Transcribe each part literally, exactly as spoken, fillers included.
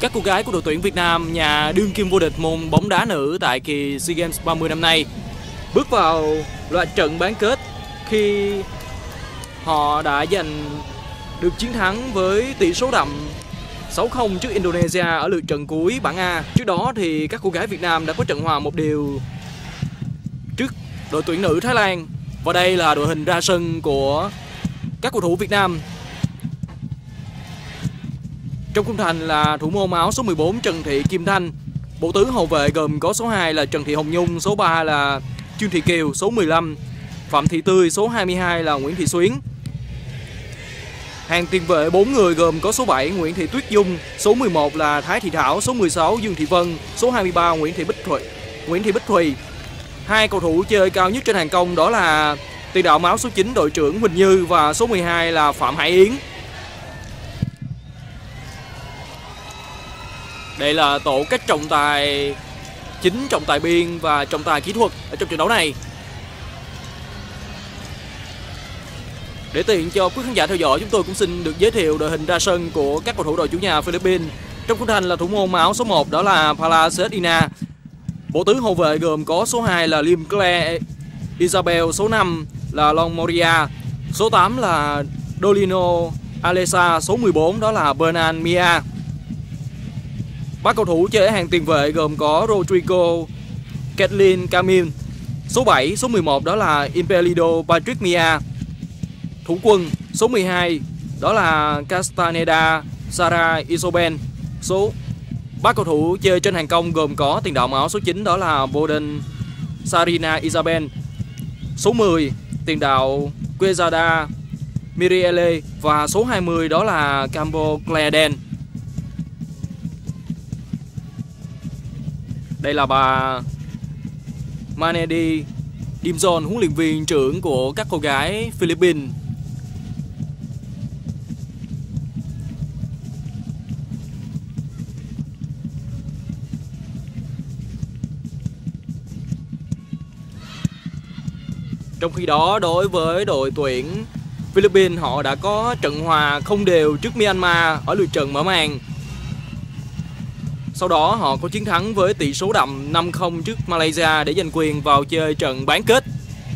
các cô gái của đội tuyển Việt Nam, nhà đương kim vô địch môn bóng đá nữ tại kỳ SEA Games ba mươi năm nay, bước vào loạt trận bán kết khi họ đã giành được chiến thắng với tỷ số đậm sáu không trước Indonesia ở lượt trận cuối bảng A. Trước đó thì các cô gái Việt Nam đã có trận hòa một đều trước đội tuyển nữ Thái Lan. Và đây là đội hình ra sân của các cầu thủ Việt Nam. Trong khung thành là thủ môn áo số mười bốn Trần Thị Kim Thanh. Bộ tứ hậu vệ gồm có số hai là Trần Thị Hồng Nhung, số ba là Trương Thị Kiều, số mười lăm Phạm Thị Tươi, số hai mươi hai là Nguyễn Thị Xuyến. Hàng tiền vệ bốn người gồm có số bảy Nguyễn Thị Tuyết Dung, số mười một là Thái Thị Thảo, số mười sáu Dương Thị Vân, số hai mươi ba Nguyễn Thị Bích Thùy. Nguyễn Thị Bích Thùy. Hai cầu thủ chơi cao nhất trên hàng công đó là tiền đạo áo số chín đội trưởng Huỳnh Như và số mười hai là Phạm Hải Yến. Đây là tổ các trọng tài chính, trọng tài biên và trọng tài kỹ thuật ở trong trận đấu này. Để tiện cho quý khán giả theo dõi, chúng tôi cũng xin được giới thiệu đội hình ra sân của các cầu thủ đội chủ nhà Philippines. Trong khung thành là thủ môn áo số một đó là Palacios Ina. Bộ tứ hậu vệ gồm có số hai là Lim Claire Isabel, số năm là Long Moria, số tám là Dolino Alesa, số mười bốn đó là Bernard Mia. Ba cầu thủ chơi ở hàng tiền vệ gồm có Rodrigo Kathleen Camille, số bảy, số mười một đó là Impelido Patrick Mia. Thủ quân số mười hai đó là Castaneda Sarah Isoben. Số ba cầu thủ chơi trên hàng công gồm có tiền đạo áo số chín đó là Boden Sarina Isabel, số mười tiền đạo Quezada Miriele và số hai mươi đó là Campo Claeden. Đây là bà Manedi Dimson, huấn luyện viên trưởng của các cô gái Philippines. Trong khi đó, đối với đội tuyển Philippines, họ đã có trận hòa không đều trước Myanmar ở lượt trận mở màn. Sau đó họ có chiến thắng với tỷ số đậm năm không trước Malaysia để giành quyền vào chơi trận bán kết.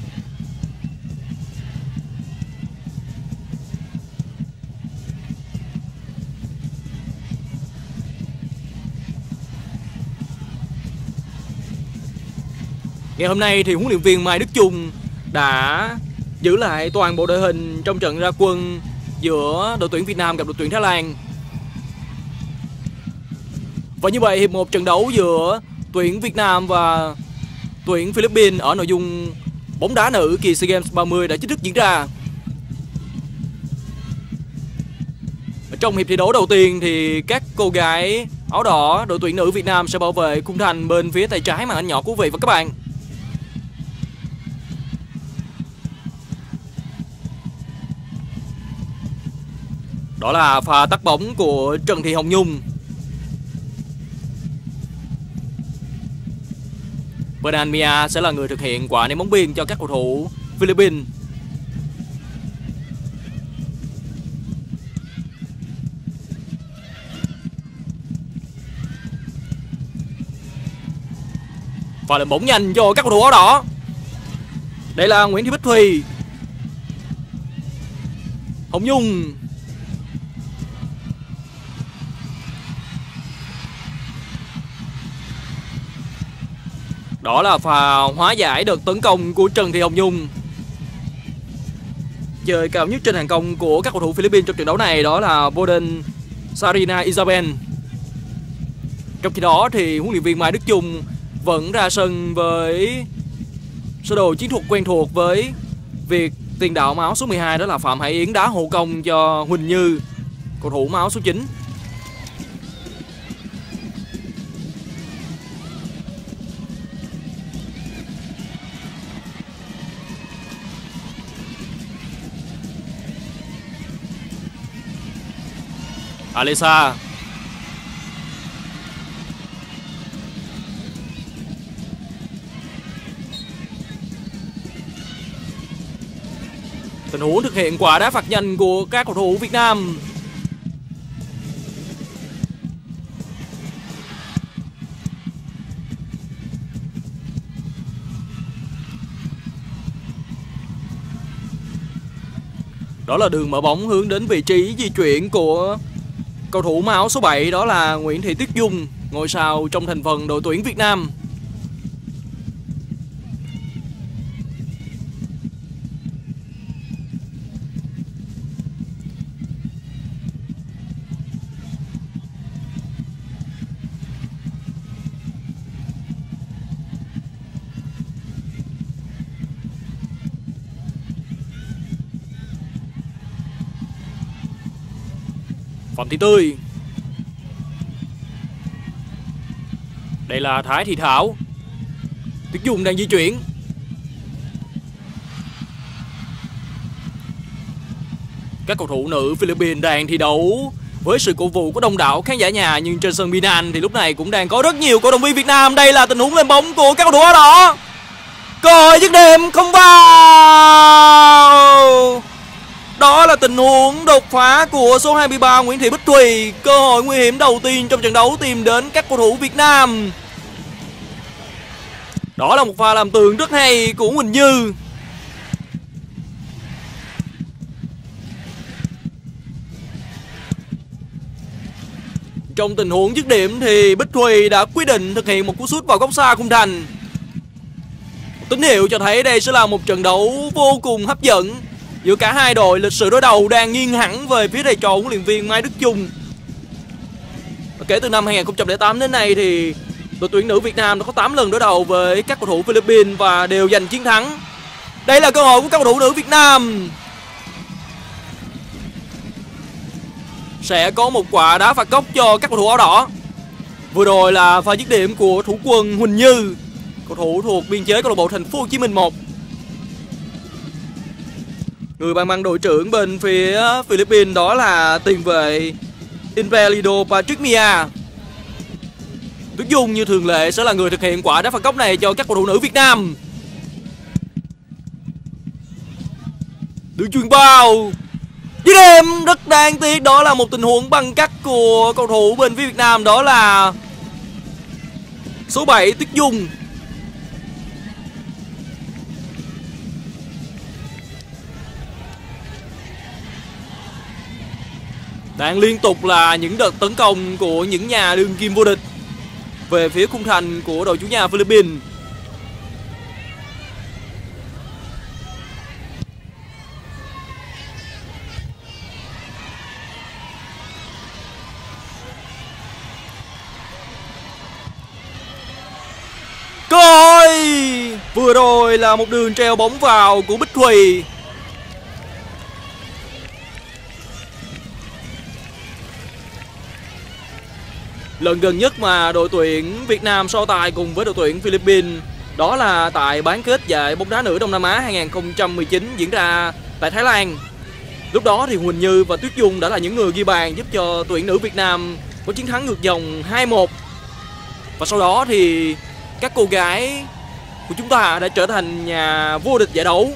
Ngày hôm nay thì huấn luyện viên Mai Đức Chung đã giữ lại toàn bộ đội hình trong trận ra quân giữa đội tuyển Việt Nam gặp đội tuyển Thái Lan. Và như vậy hiệp một trận đấu giữa tuyển Việt Nam và tuyển Philippines ở nội dung bóng đá nữ kỳ SEA Games ba mươi đã chính thức diễn ra. Ở trong hiệp thi đấu đầu tiên thì các cô gái áo đỏ đội tuyển nữ Việt Nam sẽ bảo vệ khung thành bên phía tay trái màn ảnh nhỏ của quý vị và các bạn. Đó là pha tắt bóng của Trần Thị Hồng Nhung. Bernard Mia sẽ là người thực hiện quả ném bóng biên cho các cầu thủ Philippines. Và lên bóng nhanh cho các cầu thủ áo đỏ. Đây là Nguyễn Thị Bích Thùy, Hồng Nhung, đó là pha hóa giải đợt tấn công của Trần Thị Hồng Nhung. Chơi cao nhất trên hàng công của các cầu thủ Philippines trong trận đấu này đó là Boden Sarina Isabel. Trong khi đó thì huấn luyện viên Mai Đức Chung vẫn ra sân với sơ đồ chiến thuật quen thuộc với việc tiền đạo áo số mười hai đó là Phạm Hải Yến đá hộ công cho Huỳnh Như, cầu thủ áo số chín. Alesa. Tình huống thực hiện quả đá phạt nhanh của các cầu thủ Việt Nam. Đó là đường mở bóng hướng đến vị trí di chuyển của cầu thủ mang áo số bảy, đó là Nguyễn Thị Tuyết Dung, ngôi sao trong thành phần đội tuyển Việt Nam. Phạm Thị Tươi. Đây là Thái Thị Thảo. Tuyết Dung đang di chuyển. Các cầu thủ nữ Philippines đang thi đấu với sự cổ vũ của đông đảo khán giả nhà, nhưng trên sân Binan thì lúc này cũng đang có rất nhiều cổ động viên Việt Nam. Đây là tình huống lên bóng của các cầu thủ áo đỏ. Cơ hội dứt điểm không vào. Đó là tình huống đột phá của số hai mươi ba Nguyễn Thị Bích Thùy. Cơ hội nguy hiểm đầu tiên trong trận đấu tìm đến các cầu thủ Việt Nam. Đó là một pha làm tường rất hay của Huỳnh Như. Trong tình huống dứt điểm thì Bích Thùy đã quyết định thực hiện một cú sút vào góc xa khung thành. Tín hiệu cho thấy đây sẽ là một trận đấu vô cùng hấp dẫn giữa cả hai đội. Lịch sử đối đầu đang nghiêng hẳn về phía thầy trò huấn luyện viên Mai Đức Chung. Kể từ năm hai nghìn không trăm lẻ tám đến nay thì đội tuyển nữ Việt Nam đã có tám lần đối đầu với các cầu thủ Philippines và đều giành chiến thắng. Đây là cơ hội của các cầu thủ nữ Việt Nam. Sẽ có một quả đá phạt góc cho các cầu thủ áo đỏ. Vừa rồi là pha dứt điểm của thủ quân Huỳnh Như, cầu thủ thuộc biên chế câu lạc bộ Thành phố Hồ Chí Minh một. Người ban băng đội trưởng bên phía Philippines đó là tiền vệ Invalido Patrick Mia. Tuyết Dung như thường lệ sẽ là người thực hiện quả đá phạt góc này cho các cầu thủ nữ Việt Nam. Đường chuyền vào. Dứt điểm rất đáng tiếc, đó là một tình huống băng cắt của cầu thủ bên phía Việt Nam, đó là số bảy Tuyết Dung. Đang liên tục là những đợt tấn công của những nhà đương kim vô địch về phía khung thành của đội chủ nhà Philippines. Cơ hội vừa rồi là một đường treo bóng vào của Bích Thùy. Lần gần nhất mà đội tuyển Việt Nam so tài cùng với đội tuyển Philippines đó là tại bán kết giải bóng đá nữ Đông Nam Á hai nghìn không trăm mười chín diễn ra tại Thái Lan. Lúc đó thì Huỳnh Như và Tuyết Dung đã là những người ghi bàn giúp cho tuyển nữ Việt Nam có chiến thắng ngược dòng hai một. Và sau đó thì các cô gái của chúng ta đã trở thành nhà vô địch giải đấu.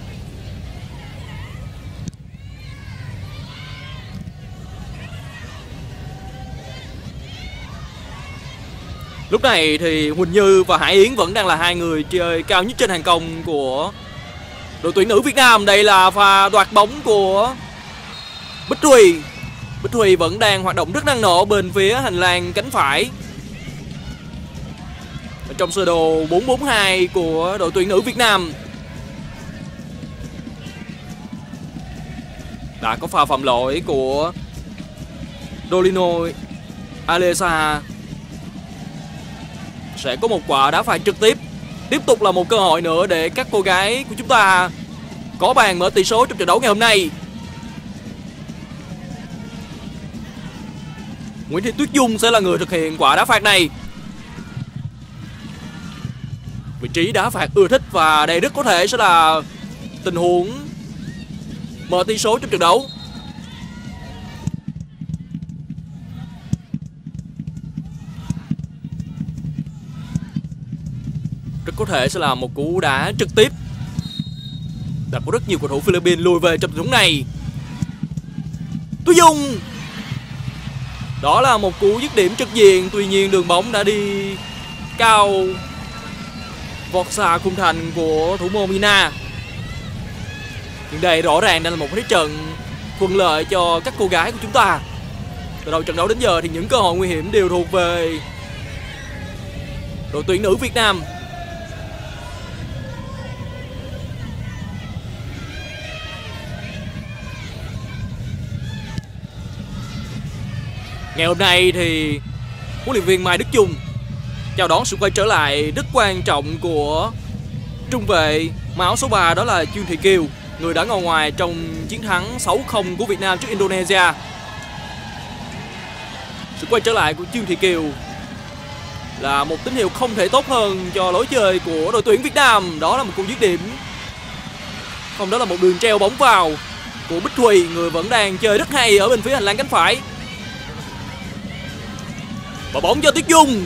Lúc này thì Huỳnh Như và Hải Yến vẫn đang là hai người chơi cao nhất trên hàng công của đội tuyển nữ Việt Nam. Đây là pha đoạt bóng của Bích Thùy. Bích Thùy vẫn đang hoạt động rất năng nổ bên phía hành lang cánh phải. Ở trong sơ đồ bốn bốn hai của đội tuyển nữ Việt Nam. Đã có pha phạm lỗi của Dolino Alesa. Sẽ có một quả đá phạt trực tiếp. Tiếp tục là một cơ hội nữa để các cô gái của chúng ta có bàn mở tỷ số trong trận đấu ngày hôm nay. Nguyễn Thị Tuyết Dung sẽ là người thực hiện quả đá phạt này. Vị trí đá phạt ưa thích và đây rất có thể sẽ là tình huống mở tỷ số trong trận đấu. Rất có thể sẽ là một cú đá trực tiếp. Đã có rất nhiều cầu thủ Philippines lùi về trong tình huống này. Tuyết Dung. Đó là một cú dứt điểm trực diện. Tuy nhiên đường bóng đã đi cao vọt xa khung thành của thủ môn Mina. Nhưng đây rõ ràng đang là một thế trận thuận lợi cho các cô gái của chúng ta. Từ đầu trận đấu đến giờ thì những cơ hội nguy hiểm đều thuộc về đội tuyển nữ Việt Nam. Ngày hôm nay thì huấn luyện viên Mai Đức Chung chào đón sự quay trở lại rất quan trọng của trung vệ mặc áo số ba, đó là Trương Thị Kiều, người đã ngồi ngoài trong chiến thắng sáu không của Việt Nam trước Indonesia. Sự quay trở lại của Trương Thị Kiều là một tín hiệu không thể tốt hơn cho lối chơi của đội tuyển Việt Nam. Đó là một cú dứt điểm, không, đó là một đường treo bóng vào của Bích Thùy, người vẫn đang chơi rất hay ở bên phía hành lang cánh phải. Và bóng cho Tuyết Dung.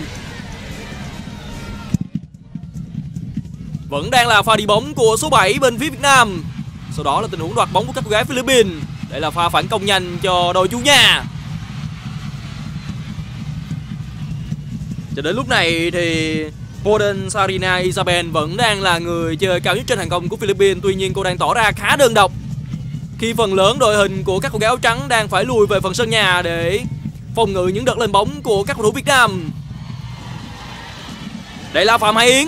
Vẫn đang là pha đi bóng của số bảy bên phía Việt Nam. Sau đó là tình huống đoạt bóng của các cô gái Philippines. Đây là pha phản công nhanh cho đội chủ nhà. Cho đến lúc này thì Golden Sarina Isabel vẫn đang là người chơi cao nhất trên hàng công của Philippines. Tuy nhiên cô đang tỏ ra khá đơn độc khi phần lớn đội hình của các cô gái áo trắng đang phải lùi về phần sân nhà để phòng ngự những đợt lên bóng của các cầu thủ Việt Nam. Đây là Phạm Hải Yến.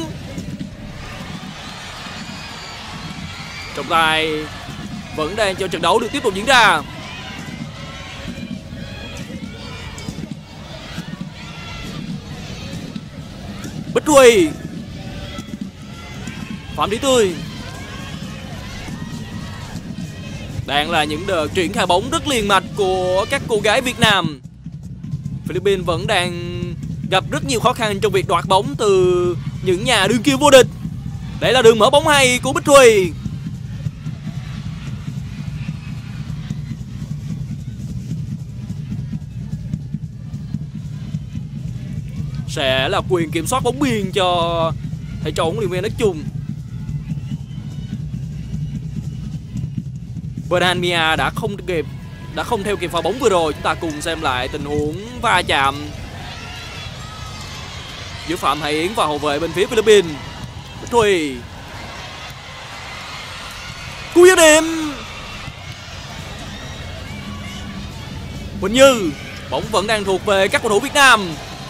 Trọng tài vẫn đang cho trận đấu được tiếp tục diễn ra. Bích Thùy, Phạm Thị Tươi. Đang là những đợt triển khai bóng rất liền mạch của các cô gái Việt Nam. Philippines vẫn đang gặp rất nhiều khó khăn trong việc đoạt bóng từ những nhà đương kim vô địch. Đây là đường mở bóng hay của Bích Thùy. Sẽ là quyền kiểm soát bóng biên cho thầy trò huấn luyện viên Đức Chung. Bernania đã không kịp đã không theo kịp pha bóng vừa rồi. Chúng ta cùng xem lại tình huống va chạm giữa Phạm Hải Yến và hậu vệ bên phía Philippines. Bích Thùy, cú dứt điểm. Quỳnh Như, bóng vẫn đang thuộc về các cầu thủ Việt Nam.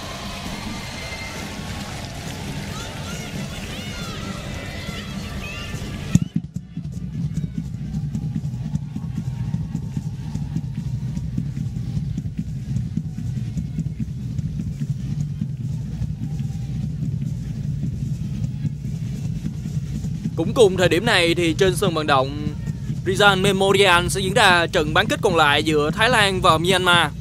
Cũng cùng thời điểm này thì trên sân vận động Rizal Memorial sẽ diễn ra trận bán kết còn lại giữa Thái Lan và Myanmar.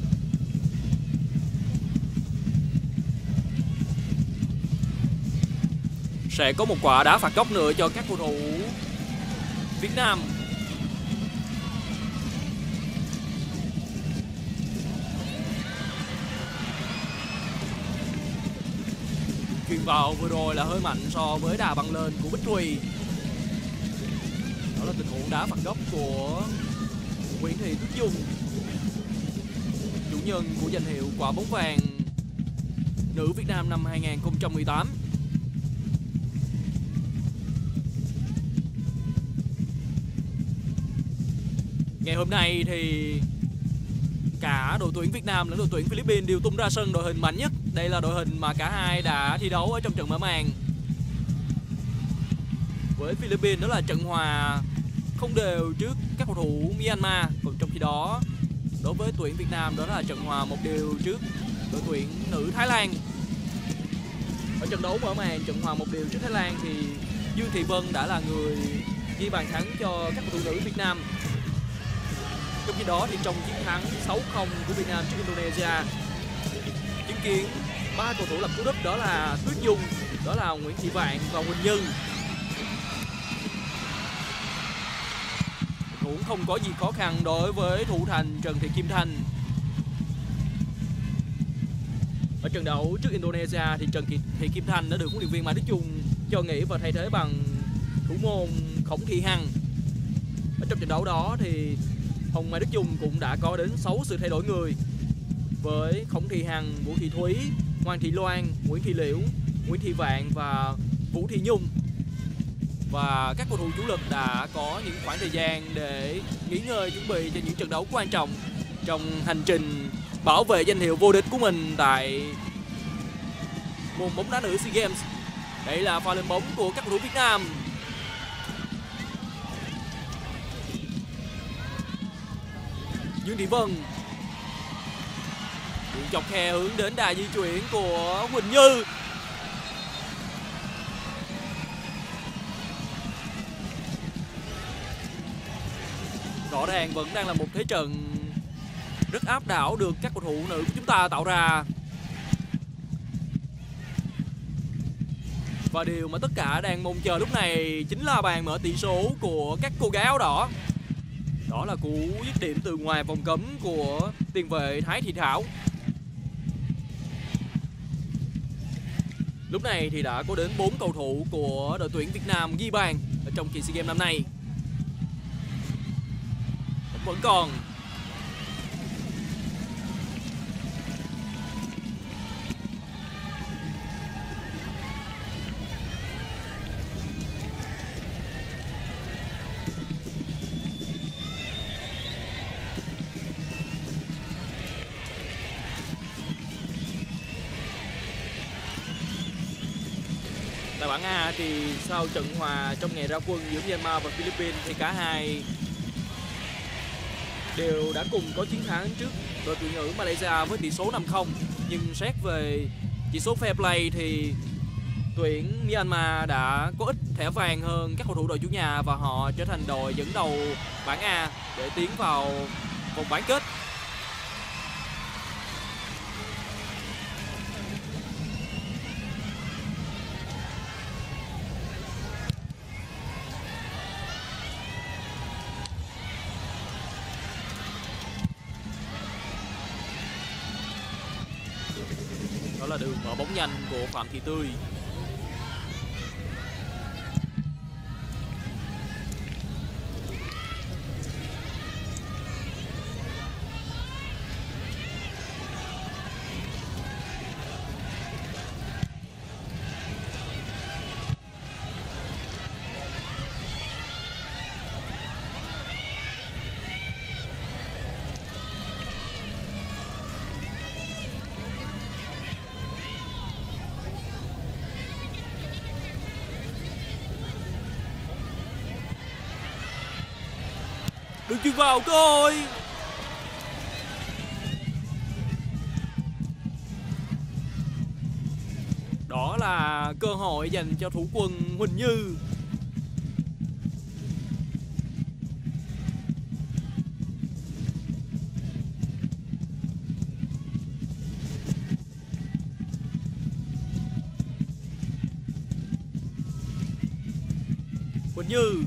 Sẽ có một quả đá phạt góc nữa cho các cầu thủ Việt Nam. Chuyền vào vừa rồi là hơi mạnh so với đà băng lên của Bích Thùy. Đó là tình huống đá phạt góc của Nguyễn Thị Tuyết Dung, chủ nhân của danh hiệu quả bóng vàng nữ Việt Nam năm hai nghìn không trăm mười tám. Ngày hôm nay thì cả đội tuyển Việt Nam lẫn đội tuyển Philippines đều tung ra sân đội hình mạnh nhất. Đây là đội hình mà cả hai đã thi đấu ở trong trận mở màn. Với Philippines đó là trận hòa không đều trước các cầu thủ Myanmar. Còn trong khi đó đối với tuyển Việt Nam đó là trận hòa một đều trước đội tuyển nữ Thái Lan. Ở trận đấu mở màn trận hòa một đều trước Thái Lan thì Dương Thị Vân đã là người ghi bàn thắng cho các cầu thủ nữ Việt Nam. Trong khi đó thì trong chiến thắng sáu không của Việt Nam trước Indonesia, chứng kiến ba cầu thủ lập cú đúp, đó là Tuyết Dung, đó là Nguyễn Thị Vạn và Quỳnh Như. Cũng không có gì khó khăn đối với thủ thành Trần Thị Kim Thanh. Ở trận đấu trước Indonesia thì Trần Thị Kim Thanh đã được huấn luyện viên Mai Đức Chung cho nghỉ và thay thế bằng thủ môn Khổng Thị Hằng. Ở trong trận đấu đó thì Hồng Mai Đức Chung cũng đã có đến sáu sự thay đổi người, với Khổng Thị Hằng, Vũ Thị Thúy, Hoàng Thị Loan, Nguyễn Thị Liễu, Nguyễn Thị Vạn và Vũ Thị Nhung. và các cầu thủ chủ lực đã có những khoảng thời gian để nghỉ ngơi chuẩn bị cho những trận đấu quan trọng trong hành trình bảo vệ danh hiệu vô địch của mình tại môn bóng đá nữ SEA Games. Đây là pha lên bóng của các cầu thủ Việt Nam. Dương Thị Vân, đường chọc khe hướng đến đà di chuyển của Quỳnh Như. Rõ ràng vẫn đang là một thế trận rất áp đảo được các cầu thủ nữ của chúng ta tạo ra. Và điều mà tất cả đang mong chờ lúc này chính là bàn mở tỷ số của các cô gái áo đỏ. Đó là cú dứt điểm từ ngoài vòng cấm của tiền vệ Thái Thị Thảo. Lúc này thì đã có đến bốn cầu thủ của đội tuyển Việt Nam ghi bàn ở trong kỳ SEA Games năm nay. Vẫn còn. Tại bảng A thì sau trận hòa trong ngày ra quân giữa Myanmar và Philippines thì cả hai đều đã cùng có chiến thắng trước đội tuyển nữ Malaysia với tỷ số năm không. Nhưng xét về chỉ số fair play thì tuyển Myanmar đã có ít thẻ vàng hơn các cầu thủ đội chủ nhà và họ trở thành đội dẫn đầu bảng A để tiến vào vòng bán kết. Đó là đường mở bóng nhanh của Phạm Thị Tươi. Được chuyền vào cơ hội. Đó là cơ hội dành cho thủ quân Huỳnh Như. Huỳnh Như.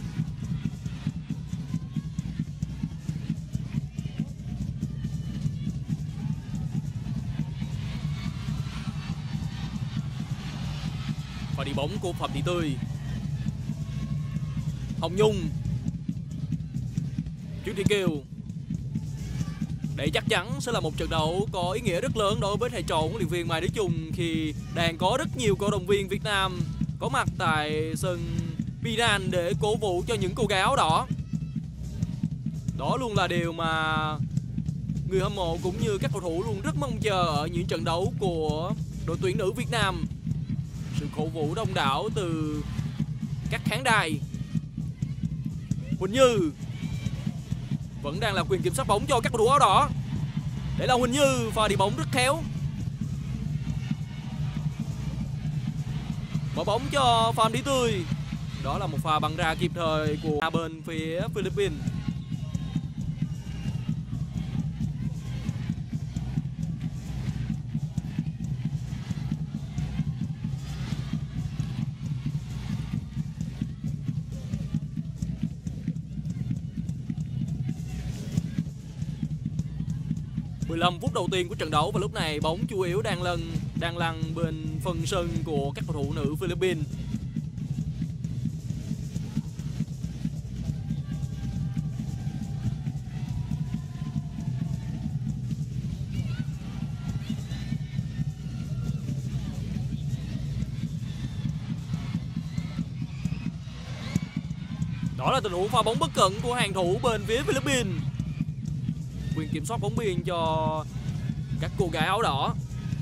Và đi bóng của Phạm Thị Tươi. Hồng Nhung. Trương Thị Kiều. Đây chắc chắn sẽ là một trận đấu có ý nghĩa rất lớn đối với thầy trò huấn luyện viên Mai Đức Chung khi đang có rất nhiều cổ động viên Việt Nam có mặt tại sân Piran để cổ vũ cho những cô gái áo đỏ. Đó luôn là điều mà người hâm mộ cũng như các cầu thủ luôn rất mong chờ ở những trận đấu của đội tuyển nữ Việt Nam. Sự cổ vũ đông đảo từ các khán đài. Huỳnh Như vẫn đang là quyền kiểm soát bóng cho các cầu thủ áo đỏ. Đây là Huỳnh Như, pha đi bóng rất khéo. Mở bóng cho Phạm Thị Tươi. Đó là một pha băng ra kịp thời của bên phía Philippines. mười lăm phút đầu tiên của trận đấu và lúc này bóng chủ yếu đang lăn đang lăn bên phần sân của các cầu thủ nữ Philippines. Đó là tình huống pha bóng bất cẩn của hàng thủ bên phía Philippines. Quyền kiểm soát bóng biên cho các cô gái áo đỏ.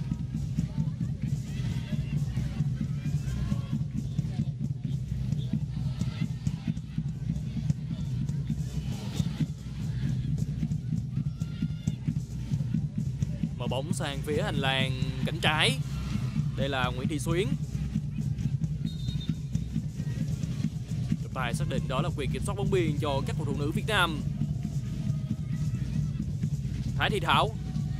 Mở bóng sang phía hành lang cánh trái. Đây là Nguyễn Thị Xuyến. Trọng tài xác định đó là quyền kiểm soát bóng biên cho các cầu thủ nữ Việt Nam. Thái Thị Thảo.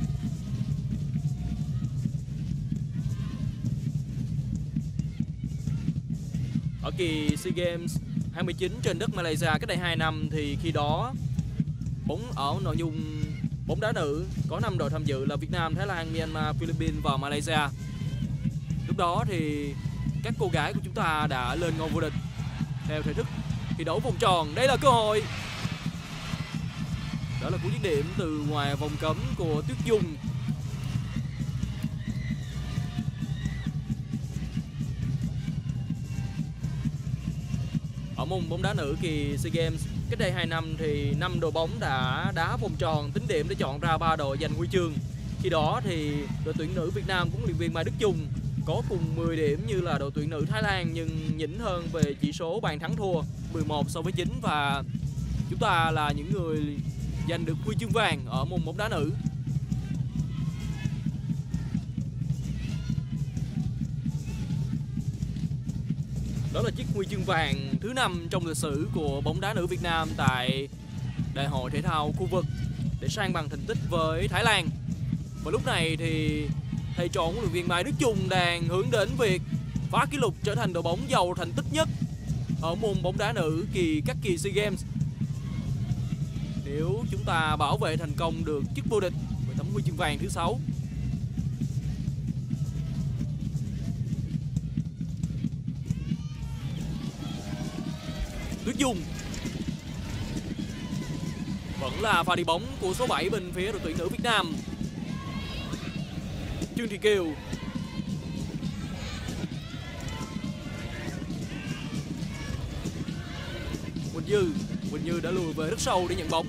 Ở kỳ SEA Games hai mươi chín trên đất Malaysia cách đây hai năm thì khi đó bóng ở nội dung bóng đá nữ có năm đội tham dự là Việt Nam, Thái Lan, Myanmar, Philippines và Malaysia. Lúc đó thì các cô gái của chúng ta đã lên ngôi vô địch theo thể thức thi đấu vòng tròn. Đây là cơ hội. Đó là cú dứt điểm từ ngoài vòng cấm của Tuyết Dung. Ở môn bóng đá nữ kỳ SEA Games cách đây hai năm thì năm đội bóng đã đá vòng tròn tính điểm để chọn ra ba đội giành huy chương. Khi đó thì đội tuyển nữ Việt Nam cũng luyện viên Mai Đức Chung có cùng mười điểm như là đội tuyển nữ Thái Lan, nhưng nhỉnh hơn về chỉ số bàn thắng thua mười một so với chín, và chúng ta là những người giành được huy chương vàng ở môn bóng đá nữ. Đó là chiếc huy chương vàng thứ năm trong lịch sử của bóng đá nữ Việt Nam tại Đại hội thể thao khu vực để sang bằng thành tích với Thái Lan. Và lúc này thì thầy trò huấn luyện viên Mai Đức Chung đang hướng đến việc phá kỷ lục trở thành đội bóng giàu thành tích nhất ở môn bóng đá nữ kỳ các kỳ SEA Games. Nếu chúng ta bảo vệ thành công được chức vô địch với tấm huy chương vàng thứ sáu. Tuyết Dung. Vẫn là pha đi bóng của số bảy bên phía đội tuyển nữ Việt Nam. Trương Thị Kiều. Quỳnh Như. Quỳnh Như đã lùi về rất sâu để nhận bóng.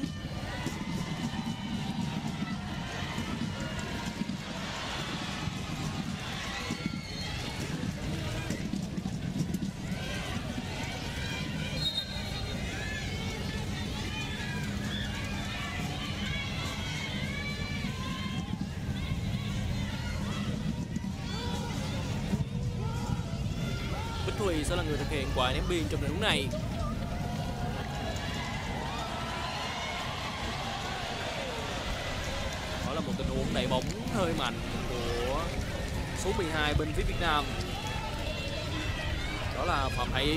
Bích Thùy sẽ là người thực hiện quả ném biên trong tình huống này. Đó là một tình huống đẩy bóng hơi mạnh của số mười hai bên phía Việt Nam. Đó là Phạm Hải Yến.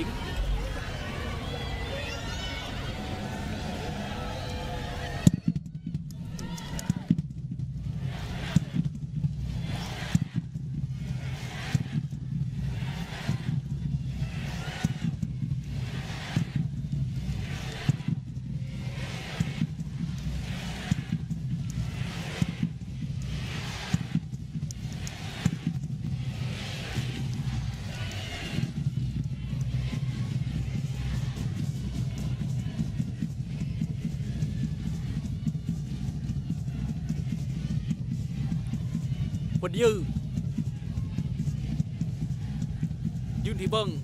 Quỳnh Như. Dương Thị Vân.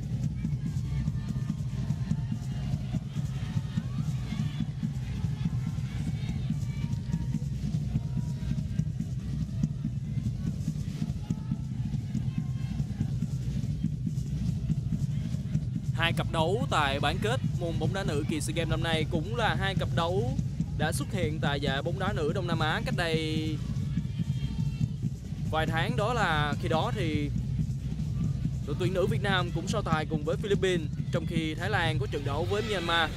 Hai cặp đấu tại bán kết môn bóng đá nữ kỳ SEA Games năm nay cũng là hai cặp đấu đã xuất hiện tại giải bóng đá nữ Đông Nam Á cách đây vài tháng. Đó là khi đó thì đội tuyển nữ Việt Nam cũng so tài cùng với Philippines, trong khi Thái Lan có trận đấu với Myanmar.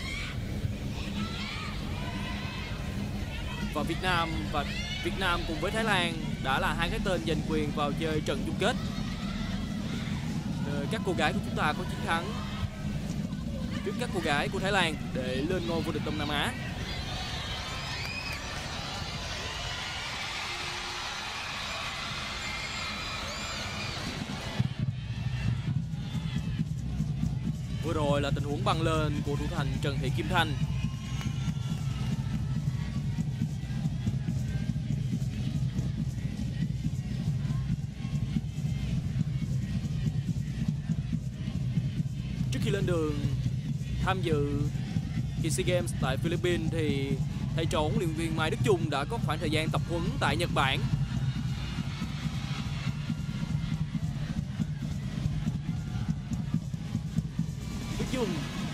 Và Việt Nam và Việt Nam cùng với Thái Lan đã là hai cái tên giành quyền vào chơi trận chung kết. Các cô gái của chúng ta có chiến thắng trước các cô gái của Thái Lan để lên ngôi vô địch Đông Nam Á. Vừa rồi là tình huống băng lên của thủ thành Trần Thị Kim Thanh. Trước khi lên đường tham dự kỳ SEA Games tại Philippines thì thầy trò huấn luyện viên Mai Đức Chung đã có khoảng thời gian tập huấn tại Nhật Bản. Đức Chung.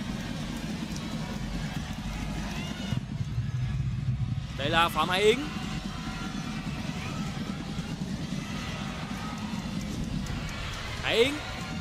Đây là Phạm Hải Yến. Hải Yến.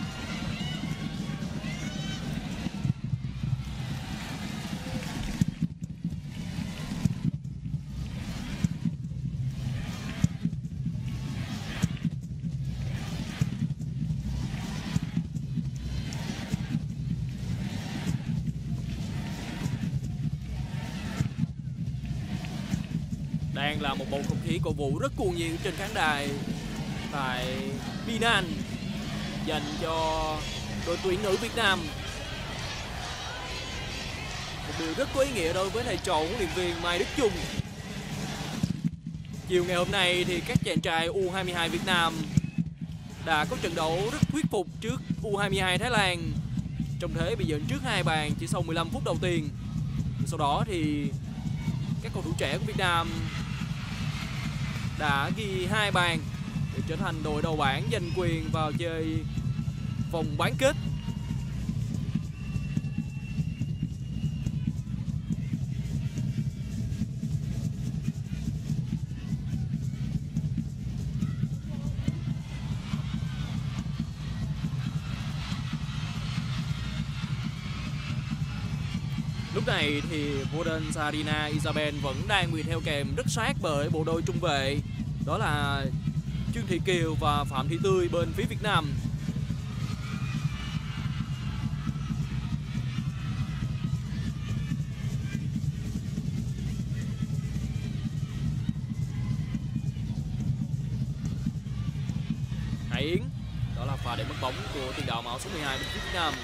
Đang là một bầu không khí cổ vũ rất cuồng nhiệt trên khán đài tại Binan dành cho đội tuyển nữ Việt Nam. Một điều rất có ý nghĩa đối với thầy trò huấn luyện viên Mai Đức Chung. Chiều ngày hôm nay thì các chàng trai U hai mươi hai Việt Nam đã có trận đấu rất thuyết phục trước U hai mươi hai Thái Lan trong thế bị dẫn trước hai bàn chỉ sau mười lăm phút đầu tiên. Sau đó thì các cầu thủ trẻ của Việt Nam đã ghi hai bàn để trở thành đội đầu bảng giành quyền vào chơi vòng bán kết. Lúc này thì Voden Sarina Isabel vẫn đang bị theo kèm rất sát bởi bộ đôi trung vệ, đó là Trương Thị Kiều và Phạm Thị Tươi bên phía Việt Nam. Hải Yến, đó là pha để mất bóng của tiền đạo mão số mười hai bên phía Việt Nam.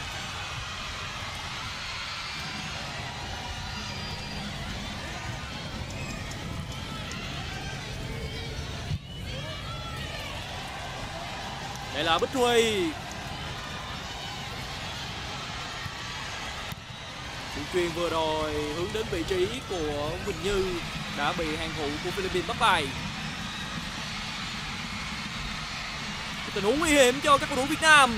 Đây là Bích Huy. Cú chuyền vừa rồi hướng đến vị trí của Quỳnh Như đã bị hàng thủ của Philippines bắt bài. Tình huống nguy hiểm cho các cầu thủ Việt Nam.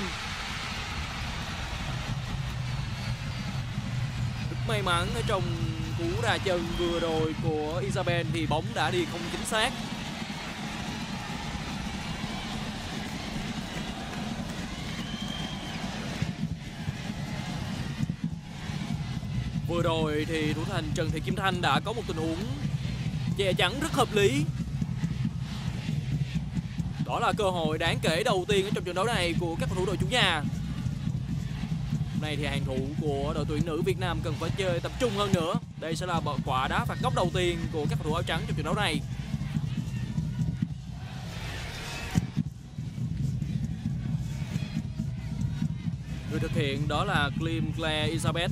Rất may mắn ở trong cú đá chân vừa rồi của Isabel thì bóng đã đi không chính xác. Vừa rồi thì thủ thành Trần Thị Kim Thanh đã có một tình huống che chắn rất hợp lý. Đó là cơ hội đáng kể đầu tiên ở trong trận đấu này của các cầu thủ đội chủ nhà. Hôm nay thì hàng thủ của đội tuyển nữ Việt Nam cần phải chơi tập trung hơn nữa. Đây sẽ là quả đá phạt góc đầu tiên của các cầu thủ áo trắng trong trận đấu này. Người thực hiện đó là Kim Claire Elizabeth.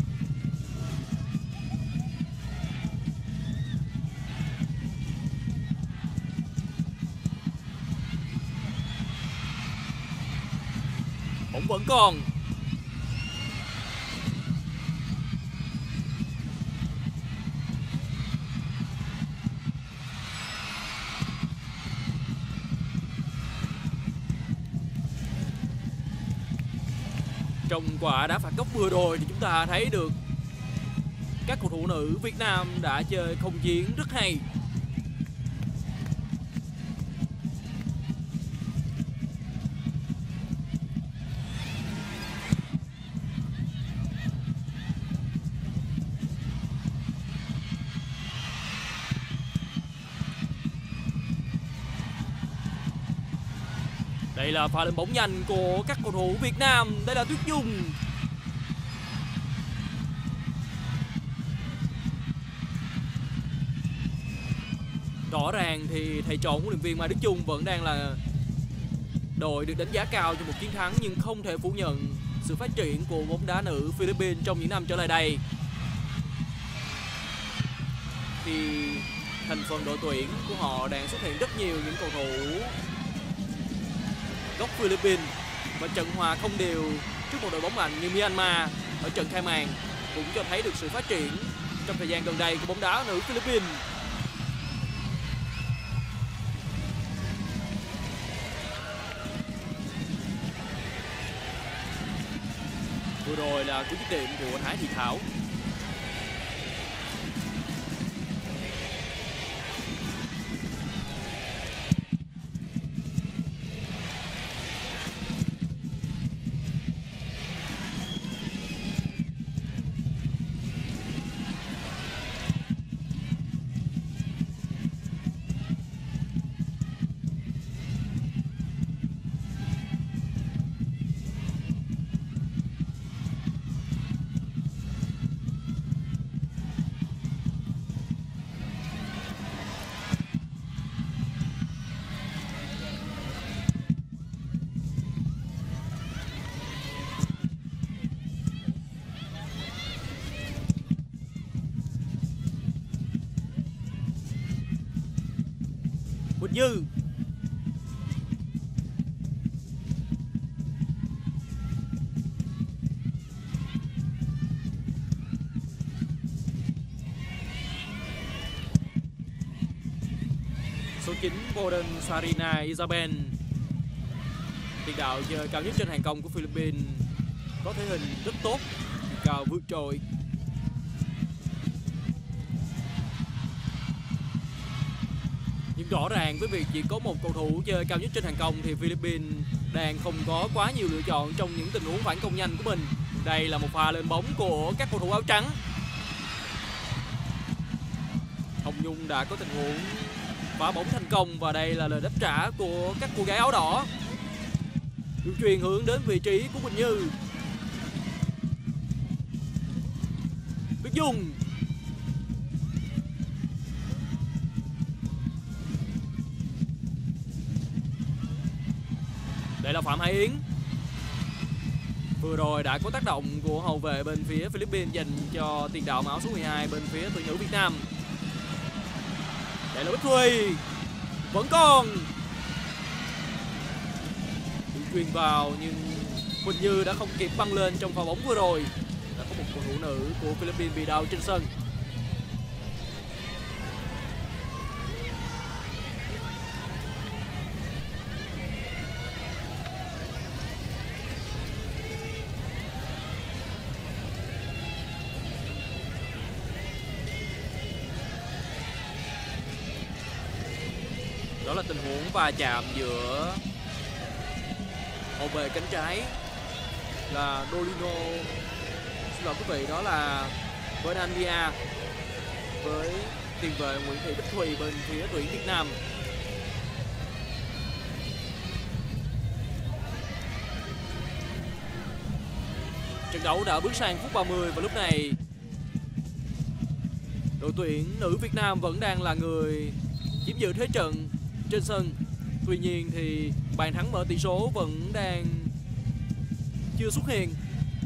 Bóng vẫn còn. Trong quả đá phạt góc vừa rồi thì chúng ta thấy được các cầu thủ nữ Việt Nam đã chơi không chiến rất hay. Đây là pha lên bóng nhanh của các cầu thủ Việt Nam. Đây là Tuyết Nhung. Rõ ràng thì thầy trò huấn luyện viên Mai Đức Chung vẫn đang là đội được đánh giá cao cho một chiến thắng, nhưng không thể phủ nhận sự phát triển của bóng đá nữ Philippines trong những năm trở lại đây, thì thành phần đội tuyển của họ đang xuất hiện rất nhiều những cầu thủ gốc Philippines, và trận hòa không đều trước một đội bóng mạnh như Myanmar ở trận khai màn cũng cho thấy được sự phát triển trong thời gian gần đây của bóng đá nữ Philippines. Vừa rồi là cú dứt điểm của Thái Thị Thảo. Quỳnh Như, số chín Boden Sarina Isabel, tiền đạo chơi cao nhất trên hàng công của Philippines, có thể hình rất tốt, cao vượt trội. Nhưng rõ ràng với việc chỉ có một cầu thủ chơi cao nhất trên hàng công thì Philippines đang không có quá nhiều lựa chọn trong những tình huống phản công nhanh của mình. Đây là một pha lên bóng của các cầu thủ áo trắng. Hồng Nhung đã có tình huống phá bóng thành công, và đây là lời đáp trả của các cô gái áo đỏ. Đường truyền hướng đến vị trí của Quỳnh Như. Tuyết Dung, đây là Phạm Hải Yến. Vừa rồi đã có tác động của hậu vệ bên phía Philippines dành cho tiền đạo áo số mười hai bên phía tuyển nữ Việt Nam. Đây là Bích Thùy, vẫn còn bị truyền vào, nhưng Quỳnh Như đã không kịp băng lên trong pha bóng vừa rồi. Đã có một cầu thủ nữ của Philippines bị đau trên sân. Đó là tình huống va chạm giữa hậu vệ cánh trái là Dolino, xin lỗi quý vị, đó là Bernardia, với tiền vệ Nguyễn Thị Bích Thùy bên phía tuyển Việt Nam. Trận đấu đã bước sang phút ba mươi, và lúc này đội tuyển nữ Việt Nam vẫn đang là người chiếm giữ thế trận trên sân. Tuy nhiên thì bàn thắng mở tỷ số vẫn đang chưa xuất hiện.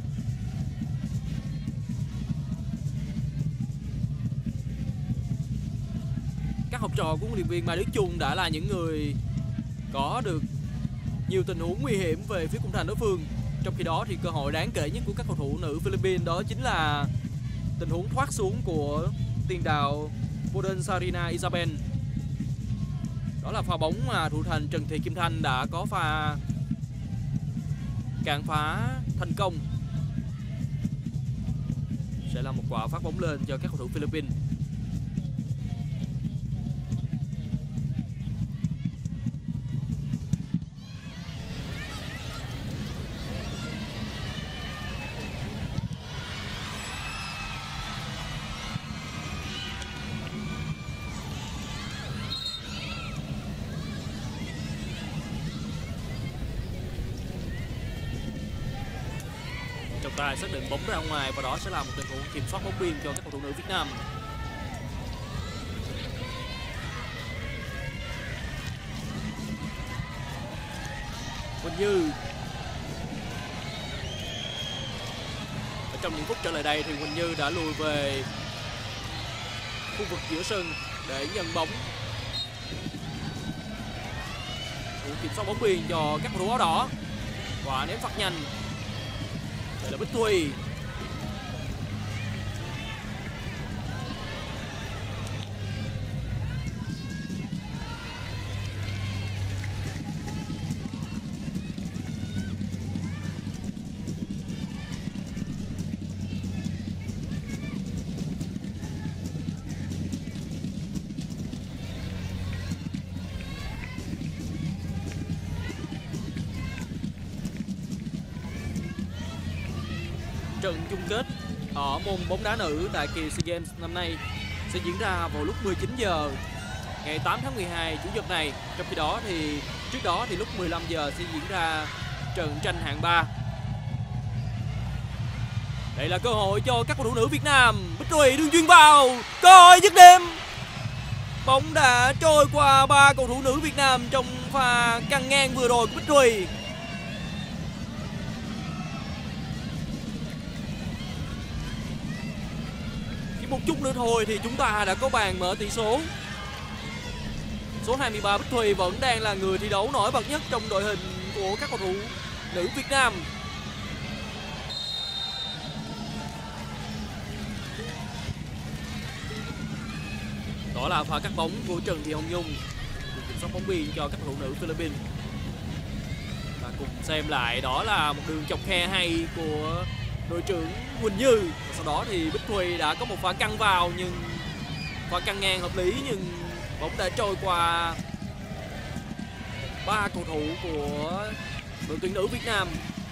Các học trò của huấn luyện viên Mai Đức Chung đã là những người có được nhiều tình huống nguy hiểm về phía khung thành đối phương. Trong khi đó thì cơ hội đáng kể nhất của các cầu thủ nữ Philippines đó chính là tình huống thoát xuống của tiền đạo Boden Sarina Isabel. Đó là pha bóng mà thủ thành Trần Thị Kim Thanh đã có pha cản phá thành công. Sẽ là một quả phát bóng lên cho các cầu thủ Philippines. Trọng tài xác định bóng ra ngoài, và đó sẽ là một tình huống kiểm soát bóng biên cho các cầu thủ nữ Việt Nam. Quỳnh Như, Ở trong những phút trở lại đây thì Huỳnh Như đã lùi về khu vực giữa sân để nhận bóng. Thủ kiểm soát bóng biên cho các cầu thủ áo đỏ và ném phạt nhanh. Đây là Bích Thùy. Trận chung kết ở môn bóng đá nữ tại kỳ SEA Games năm nay sẽ diễn ra vào lúc mười chín giờ ngày tám tháng mười hai chủ nhật này. Trong khi đó thì trước đó thì lúc mười lăm giờ sẽ diễn ra trận tranh hạng ba. Đây là cơ hội cho các cầu thủ nữ Việt Nam. Bích Thùy đường chuyền vào, coi dứt điểm. Bóng đã trôi qua ba cầu thủ nữ Việt Nam trong pha căng ngang vừa rồi của Bích Thùy. Một chút nữa thôi thì chúng ta đã có bàn mở tỷ số. Số hai mươi ba Bích Thùy vẫn đang là người thi đấu nổi bật nhất trong đội hình của các cầu thủ nữ Việt Nam. Đó là pha cắt bóng của Trần Thị Hồng Nhung, kiểm soát bóng biên cho các cầu thủ nữ Philippines. Và cùng xem lại đó là một đường chọc khe hay của đội trưởng Huỳnh Như. Và sau đó thì Bích Thùy đã có một pha căng vào, nhưng pha căng ngang hợp lý nhưng bóng đã trôi qua ba cầu thủ của đội tuyển nữ Việt Nam.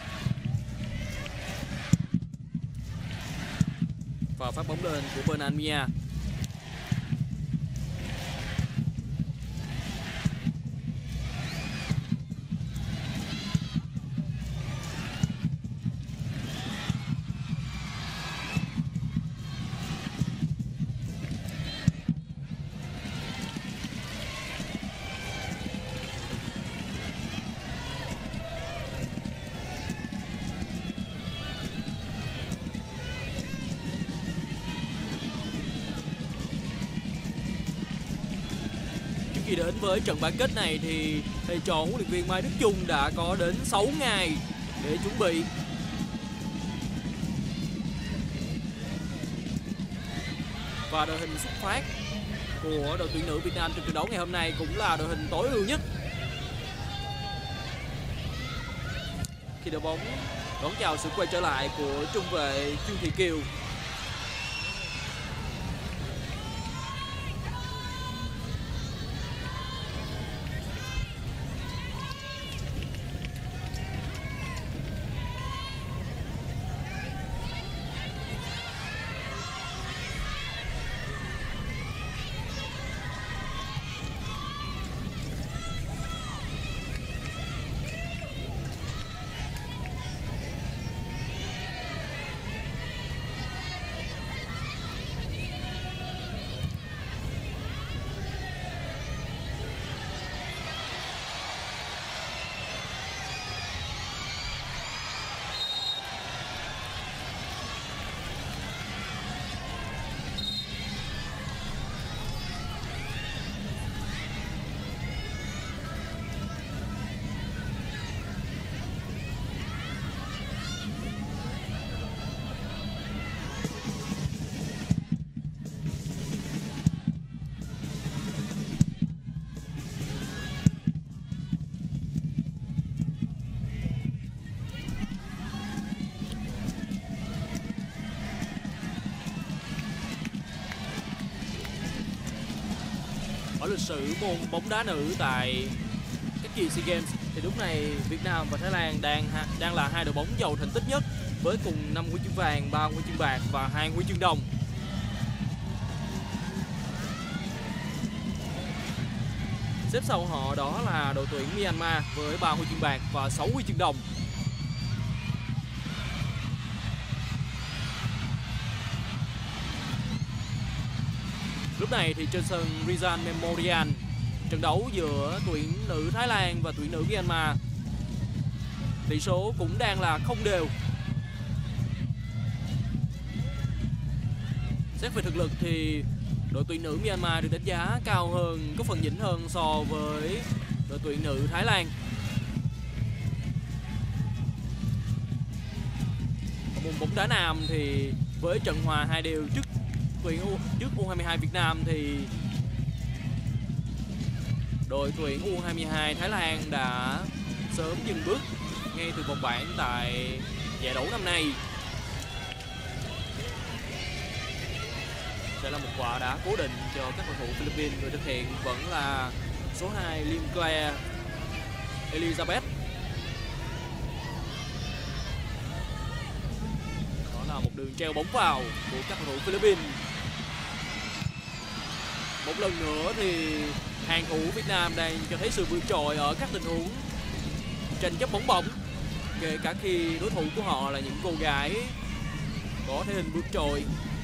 Và phát bóng lên của Bernard Mia. Khi đến với trận bán kết này thì thầy trò huấn luyện viên Mai Đức Chung đã có đến sáu ngày để chuẩn bị. Và đội hình xuất phát của đội tuyển nữ Việt Nam trong trận đấu ngày hôm nay cũng là đội hình tối ưu nhất. Khi đội bóng đón chào sự quay trở lại của trung vệ Trương Thị Kiều. Ở lịch sử môn bóng đá nữ tại các kỳ SEA Games thì lúc này Việt Nam và Thái Lan đang đang là hai đội bóng giàu thành tích nhất với cùng năm huy chương vàng, ba huy chương bạc và hai huy chương đồng. Xếp sau họ đó là đội tuyển Myanmar với ba huy chương bạc và sáu huy chương đồng. Lúc này thì trên sân Rizal Memorial, trận đấu giữa tuyển nữ Thái Lan và tuyển nữ Myanmar, tỷ số cũng đang là không đều. Xét về thực lực thì đội tuyển nữ Myanmar được đánh giá cao hơn, có phần nhỉnh hơn so với đội tuyển nữ Thái Lan. Ở môn bóng đá nam thì với trận hòa hai đều trước tuyển U, trước U hai mươi hai Việt Nam thì đội tuyển U hai mươi hai Thái Lan đã sớm dừng bước ngay từ vòng bảng tại giải đấu năm nay. Sẽ là một quả đá cố định cho các cầu thủ Philippines. Người thực hiện vẫn là số hai Lim Claire Elizabeth. Đó là một đường treo bóng vào của các cầu thủ Philippines. Một lần nữa thì hàng thủ Việt Nam đang cho thấy sự vượt trội ở các tình huống tranh chấp bóng bổng, kể cả khi đối thủ của họ là những cô gái có thể hình vượt trội.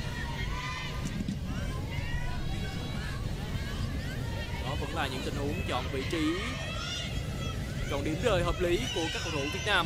Đó vẫn là những tình huống chọn vị trí, chọn điểm rơi hợp lý của các cầu thủ Việt Nam.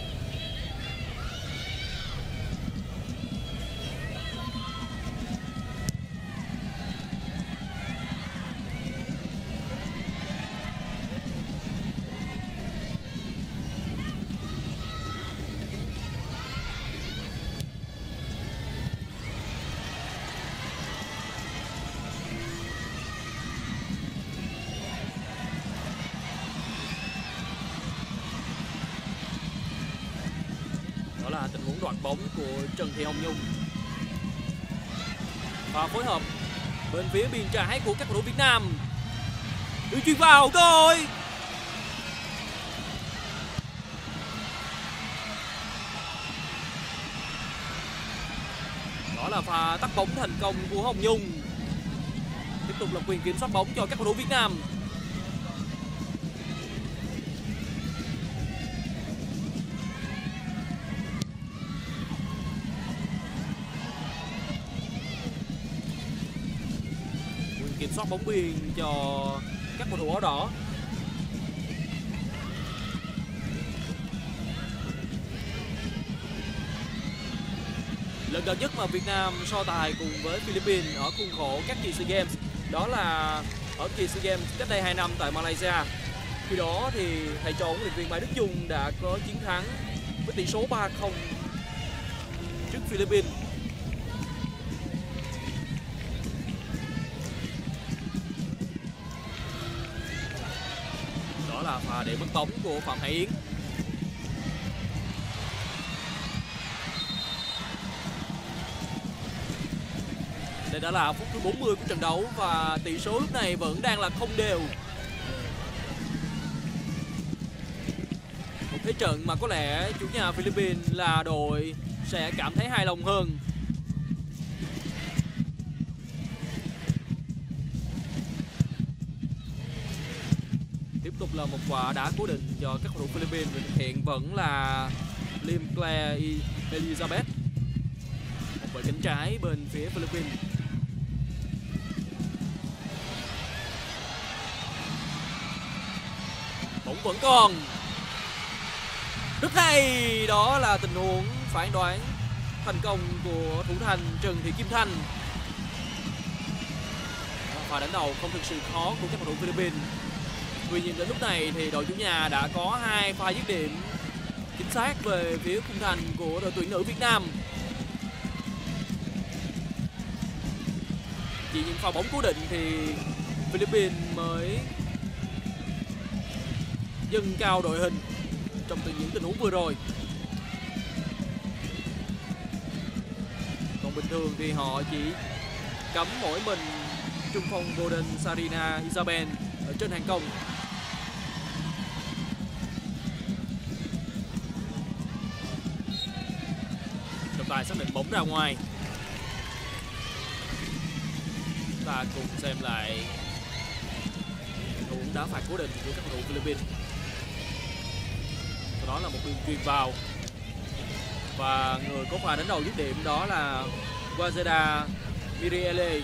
Đó là tình huống đoạt bóng của Trần Thị Hồng Nhung. Và phối hợp bên phía biên trái của các cầu thủ Việt Nam. Đường chuyền vào, cơ hội. Đó là pha tắt bóng thành công của Hồng Nhung. Tiếp tục là quyền kiểm soát bóng cho các cầu thủ Việt Nam. Kiểm soát bóng biên cho các cầu thủ áo đỏ. Lần gần nhất mà Việt Nam so tài cùng với Philippines ở khuôn khổ các kỳ SEA Games đó là ở kỳ SEA Games cách đây hai năm tại Malaysia. Khi đó thì thầy trò huấn luyện viên Mai Đức Chung đã có chiến thắng với tỷ số ba không trước Philippines. Là pha để mất bóng của Phạm Hải Yến. Đây đã là phút thứ bốn mươi của trận đấu và tỷ số lúc này vẫn đang là không đều. Một thế trận mà có lẽ chủ nhà Philippines là đội sẽ cảm thấy hài lòng hơn. Tiếp tục là một quả đá cố định cho các cầu thủ Philippines. Người thực hiện vẫn là Lim Claire Elizabeth, một bởi cánh trái bên phía Philippines. Bóng vẫn còn. Rất hay. Đó là tình huống phán đoán thành công của thủ thành Trần Thị Kim Thanh. Pha đánh đầu không thực sự khó của các cầu thủ Philippines. Tuy nhiên đến lúc này thì đội chủ nhà đã có hai pha dứt điểm chính xác về phía khung thành của đội tuyển nữ Việt Nam. Chỉ những pha bóng cố định thì Philippines mới dâng cao đội hình trong từng những tình huống vừa rồi. Còn bình thường thì họ chỉ cấm mỗi mình trung phong Golden Sarina Isabel ở trên hàng công. Trọng tài xác định bóng ra ngoài. Chúng ta cùng xem lại tình huống đá phạt cố định của các cầu thủ Philippines. Sau đó là một đường chuyền vào và người có pha đánh đầu dứt điểm đó là Wazeda Miriele.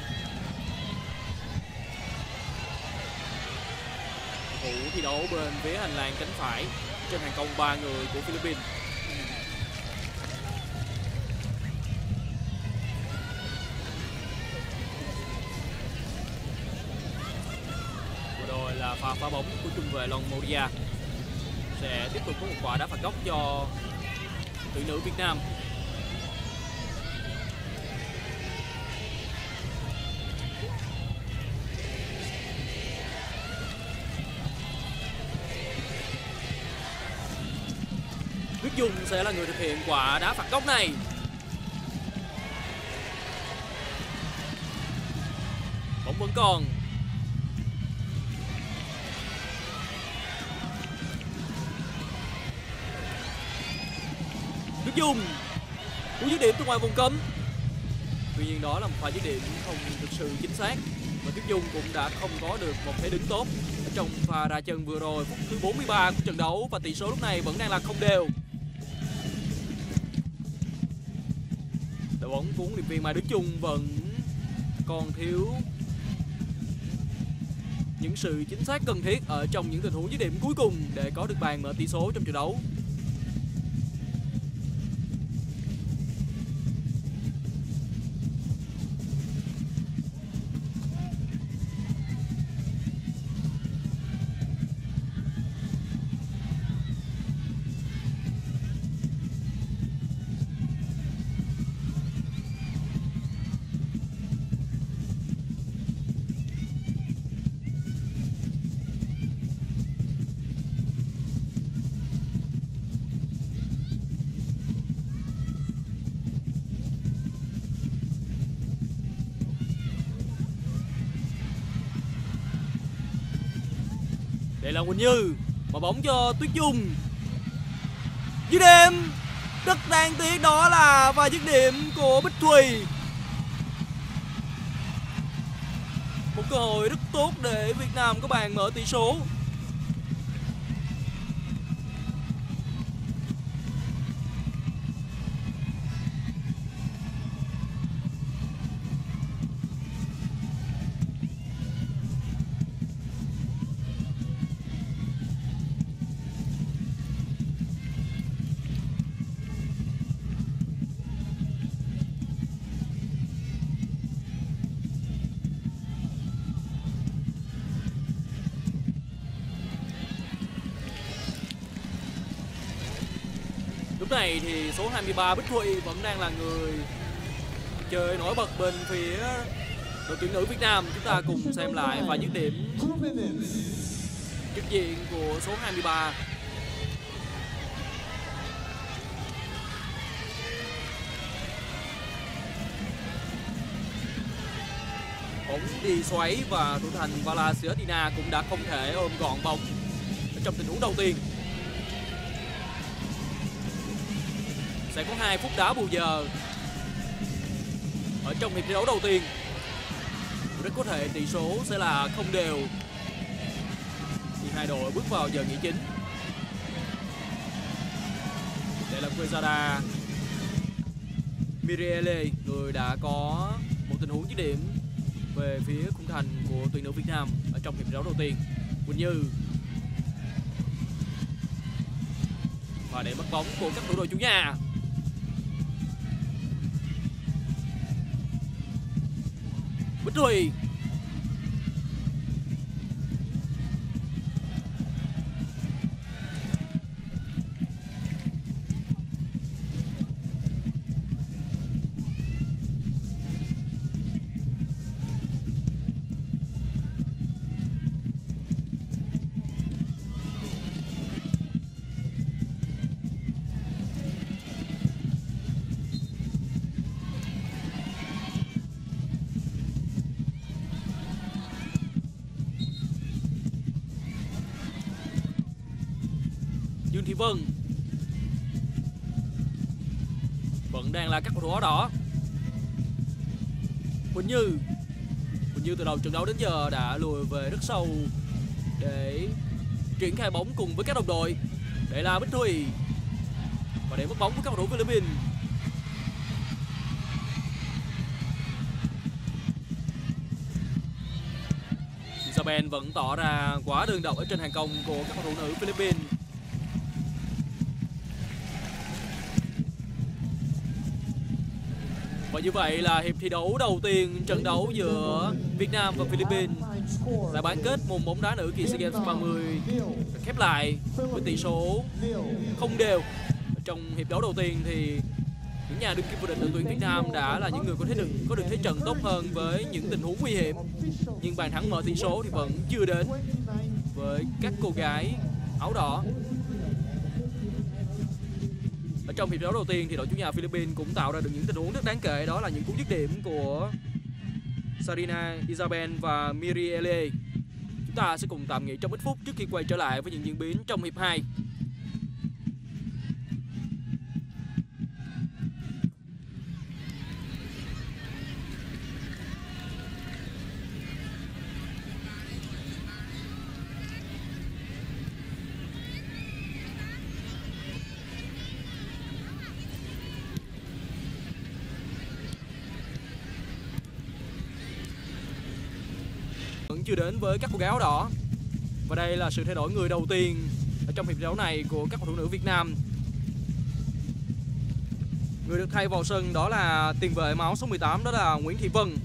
Thủ thi đấu bên phía hành lang cánh phải trên hàng công ba người của Philippines. và pha bóng của trung vệ Longoria. Sẽ tiếp tục có một quả đá phạt góc cho tuyển nữ Việt Nam. Tuyết Dung sẽ là người thực hiện quả đá phạt góc này. Bóng vẫn còn. Tuyết Dung cú dứt điểm từ ngoài vùng cấm. Tuy nhiên đó là một pha dứt điểm không thực sự chính xác, và Tuyết Dung cũng đã không có được một thế đứng tốt ở trong pha ra chân vừa rồi, phút thứ bốn mươi ba của trận đấu, và tỷ số lúc này vẫn đang là không đều. Đội bóng của huấn luyện viên Mai Đức Chung vẫn còn thiếu những sự chính xác cần thiết ở trong những tình huống dứt điểm cuối cùng để có được bàn mở tỷ số trong trận đấu. Đây là Quỳnh Như, mà bóng cho Tuyết Dung. Dứt điểm rất đáng tiếc, đó là và dứt điểm của Bích Thùy. Một cơ hội rất tốt để Việt Nam có bàn mở tỷ số. Lúc này thì số hai mươi ba Bích Thùy vẫn đang là người chơi nổi bật bên phía đội tuyển nữ Việt Nam. Chúng ta cùng xem lại và dứt điểm trực diện của số hai mươi ba. Bóng đi xoáy và thủ thành Vala Siertina cũng đã không thể ôm gọn bóng ở trong tình huống đầu tiên. Sẽ có hai phút đá bù giờ ở trong hiệp thi đấu đầu tiên. Rất có thể tỷ số sẽ là không đều khi hai đội bước vào giờ nghỉ chính. Đây là Quezada Miriele, người đã có một tình huống dứt điểm về phía khung thành của tuyển nữ Việt Nam ở trong hiệp thi đấu đầu tiên. Quỳnh Như, và để mất bóng của các thủ đội chủ nhà. Bích Thùy, Dương Thị Vân, vẫn đang là các cầu thủ áo đỏ. Quỳnh Như, Quỳnh Như từ đầu trận đấu đến giờ đã lùi về rất sâu để triển khai bóng cùng với các đồng đội. Đây là Bích Thùy, và để mất bóng của các cầu thủ Philippines. Isabel vẫn tỏ ra quá đơn độc ở trên hàng công của các cầu thủ nữ Philippines. Và như vậy là hiệp thi đấu đầu tiên, trận đấu giữa Việt Nam và Philippines Là bán kết môn bóng đá nữ kỳ SEA Games ba mươi khép lại với tỷ số không đều. Trong hiệp đấu đầu tiên thì những nhà đương kim vô địch đội tuyển Việt Nam đã là những người có thế được có được thế trận tốt hơn với những tình huống nguy hiểm, nhưng bàn thắng mở tỷ số thì vẫn chưa đến với các cô gái áo đỏ. Ở trong hiệp đấu đầu tiên thì đội chủ nhà Philippines cũng tạo ra được những tình huống rất đáng kể, đó là những cú dứt điểm của Sarina Isabel và Mirielle. Chúng ta sẽ cùng tạm nghỉ trong ít phút trước khi quay trở lại với những diễn biến trong hiệp hai. Vẫn chưa đến với các cô gái áo đỏ. Và đây là sự thay đổi người đầu tiên ở trong hiệp đấu này của các cầu thủ nữ Việt Nam. Người được thay vào sân đó là tiền vệ áo số mười tám, đó là Nguyễn Thị Vân.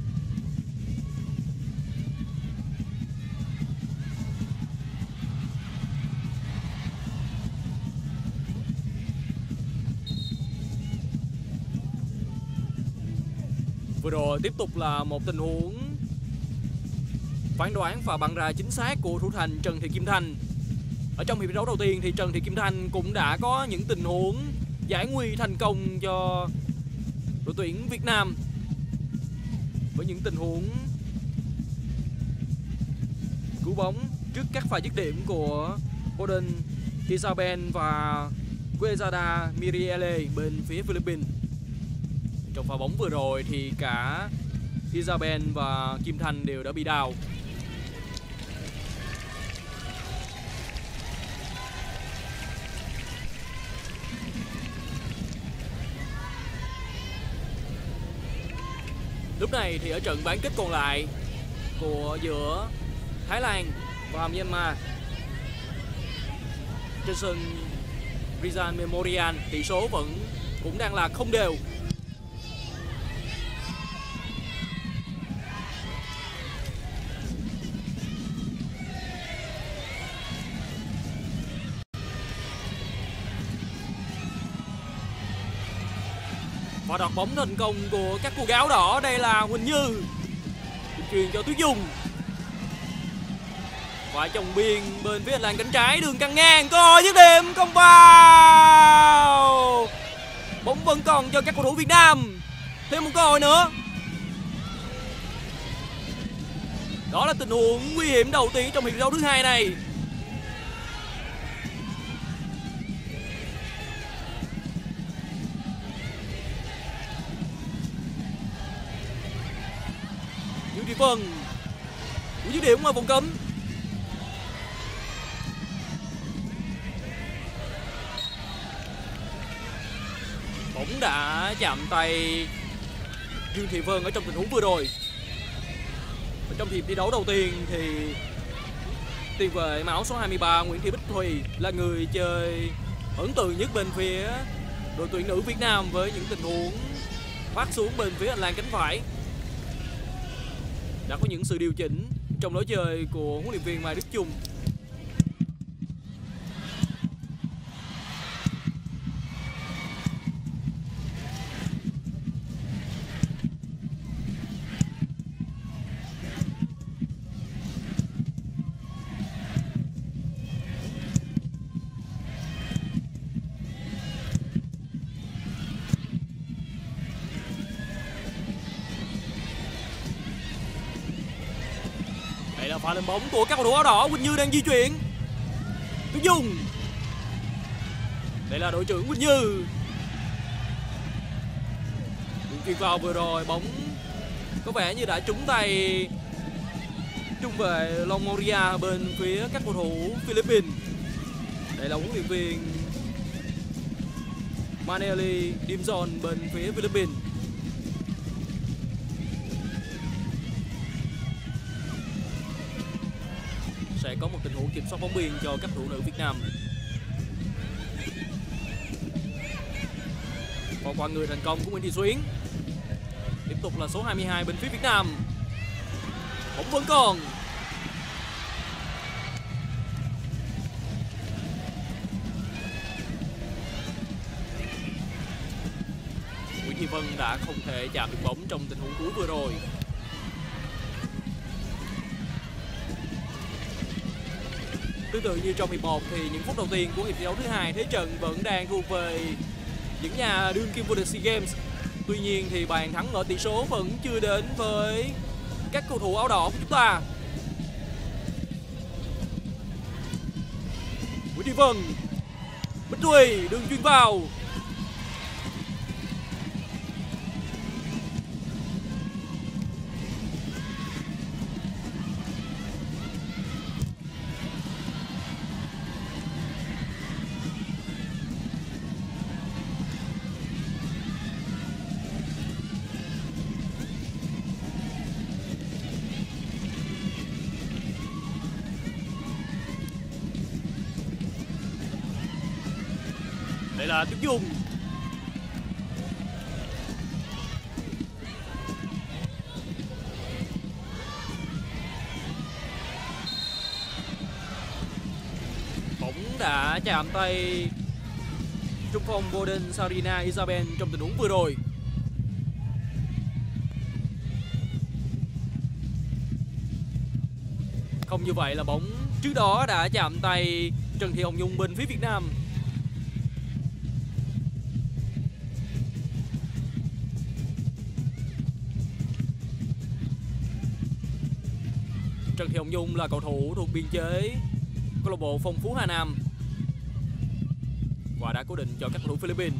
Vừa rồi tiếp tục là một tình huống phán đoán và bắn ra chính xác của thủ thành Trần Thị Kim Thanh. Ở trong hiệp đấu đầu tiên thì Trần Thị Kim Thanh cũng đã có những tình huống giải nguy thành công cho đội tuyển Việt Nam với những tình huống cứu bóng trước các pha dứt điểm của Golden Isabel và Quezada Mirielle bên phía Philippines. Trong pha bóng vừa rồi thì cả Isabel và Kim Thanh đều đã bị đào. Lúc này thì ở trận bán kết còn lại của giữa Thái Lan và Myanmar trên sân Rizal Memorial, tỷ số vẫn cũng đang là không đều. Và đoạt bóng thành công của các cô gái áo đỏ, đây là Huỳnh Như truyền cho Tuyết Dung. Và chồng biên bên phía hành lang cánh trái, đường căng ngang, cơ hội dứt điểm không vào. Bóng vẫn còn cho các cầu thủ Việt Nam. Thêm một cơ hội nữa. Đó là tình huống nguy hiểm đầu tiên trong hiệp đấu thứ hai này. Nguyễn Thị Vân cú dứt điểm ngoài vòng cấm. Bóng đã chạm tay Dương Thị Vân ở trong tình huống vừa rồi. Ở trong hiệp thi đấu đầu tiên thì tiền vệ áo số hai mươi ba Nguyễn Thị Bích Thùy là người chơi ấn tượng nhất bên phía đội tuyển nữ Việt Nam với những tình huống phát xuống bên phía hành lang cánh phải. Đã có những sự điều chỉnh trong lối chơi của huấn luyện viên Mai Đức Chung. Đây là pha lên bóng của các cầu thủ áo đỏ. Quỳnh Như đang di chuyển. Tuyết Dung. Đây là đội trưởng Quỳnh Như. Đường chuyền vào vừa rồi, bóng có vẻ như đã trúng tay trung vệ Longoria bên phía các cầu thủ Philippines. Đây là huấn luyện viên Maneli Dimson bên phía Philippines. Sẽ có một tình huống kiểm soát bóng biên cho các thủ nữ Việt Nam. Và qua người thành công của Nguyễn Thị Xuyến. Tiếp tục là số hai mươi hai bên phía Việt Nam. Bóng vẫn còn. Vân đã không thể chạm được bóng trong tình huống cuối vừa rồi. Tương tự như trong hiệp một thì những phút đầu tiên của hiệp thi đấu thứ hai, thế trận vẫn đang thuộc về những nhà đương kim vô địch SEA Games. Tuy nhiên thì bàn thắng ở tỷ số vẫn chưa đến với các cầu thủ áo đỏ của chúng ta. Nguyễn Thị Vân, Bích Thùy đường chuyền vào. Đây là Tuyết Dung. Bóng đã chạm tay trung phong Golden Sarina Isabel trong tình huống vừa rồi. Không như vậy là bóng trước đó đã chạm tay Trần Thị Hồng Nhung bên phía Việt Nam. Trần Thị Hồng Nhung là cầu thủ thuộc biên chế câu lạc bộ Phong Phú Hà Nam và đã cố định cho các cầu thủ Philippines.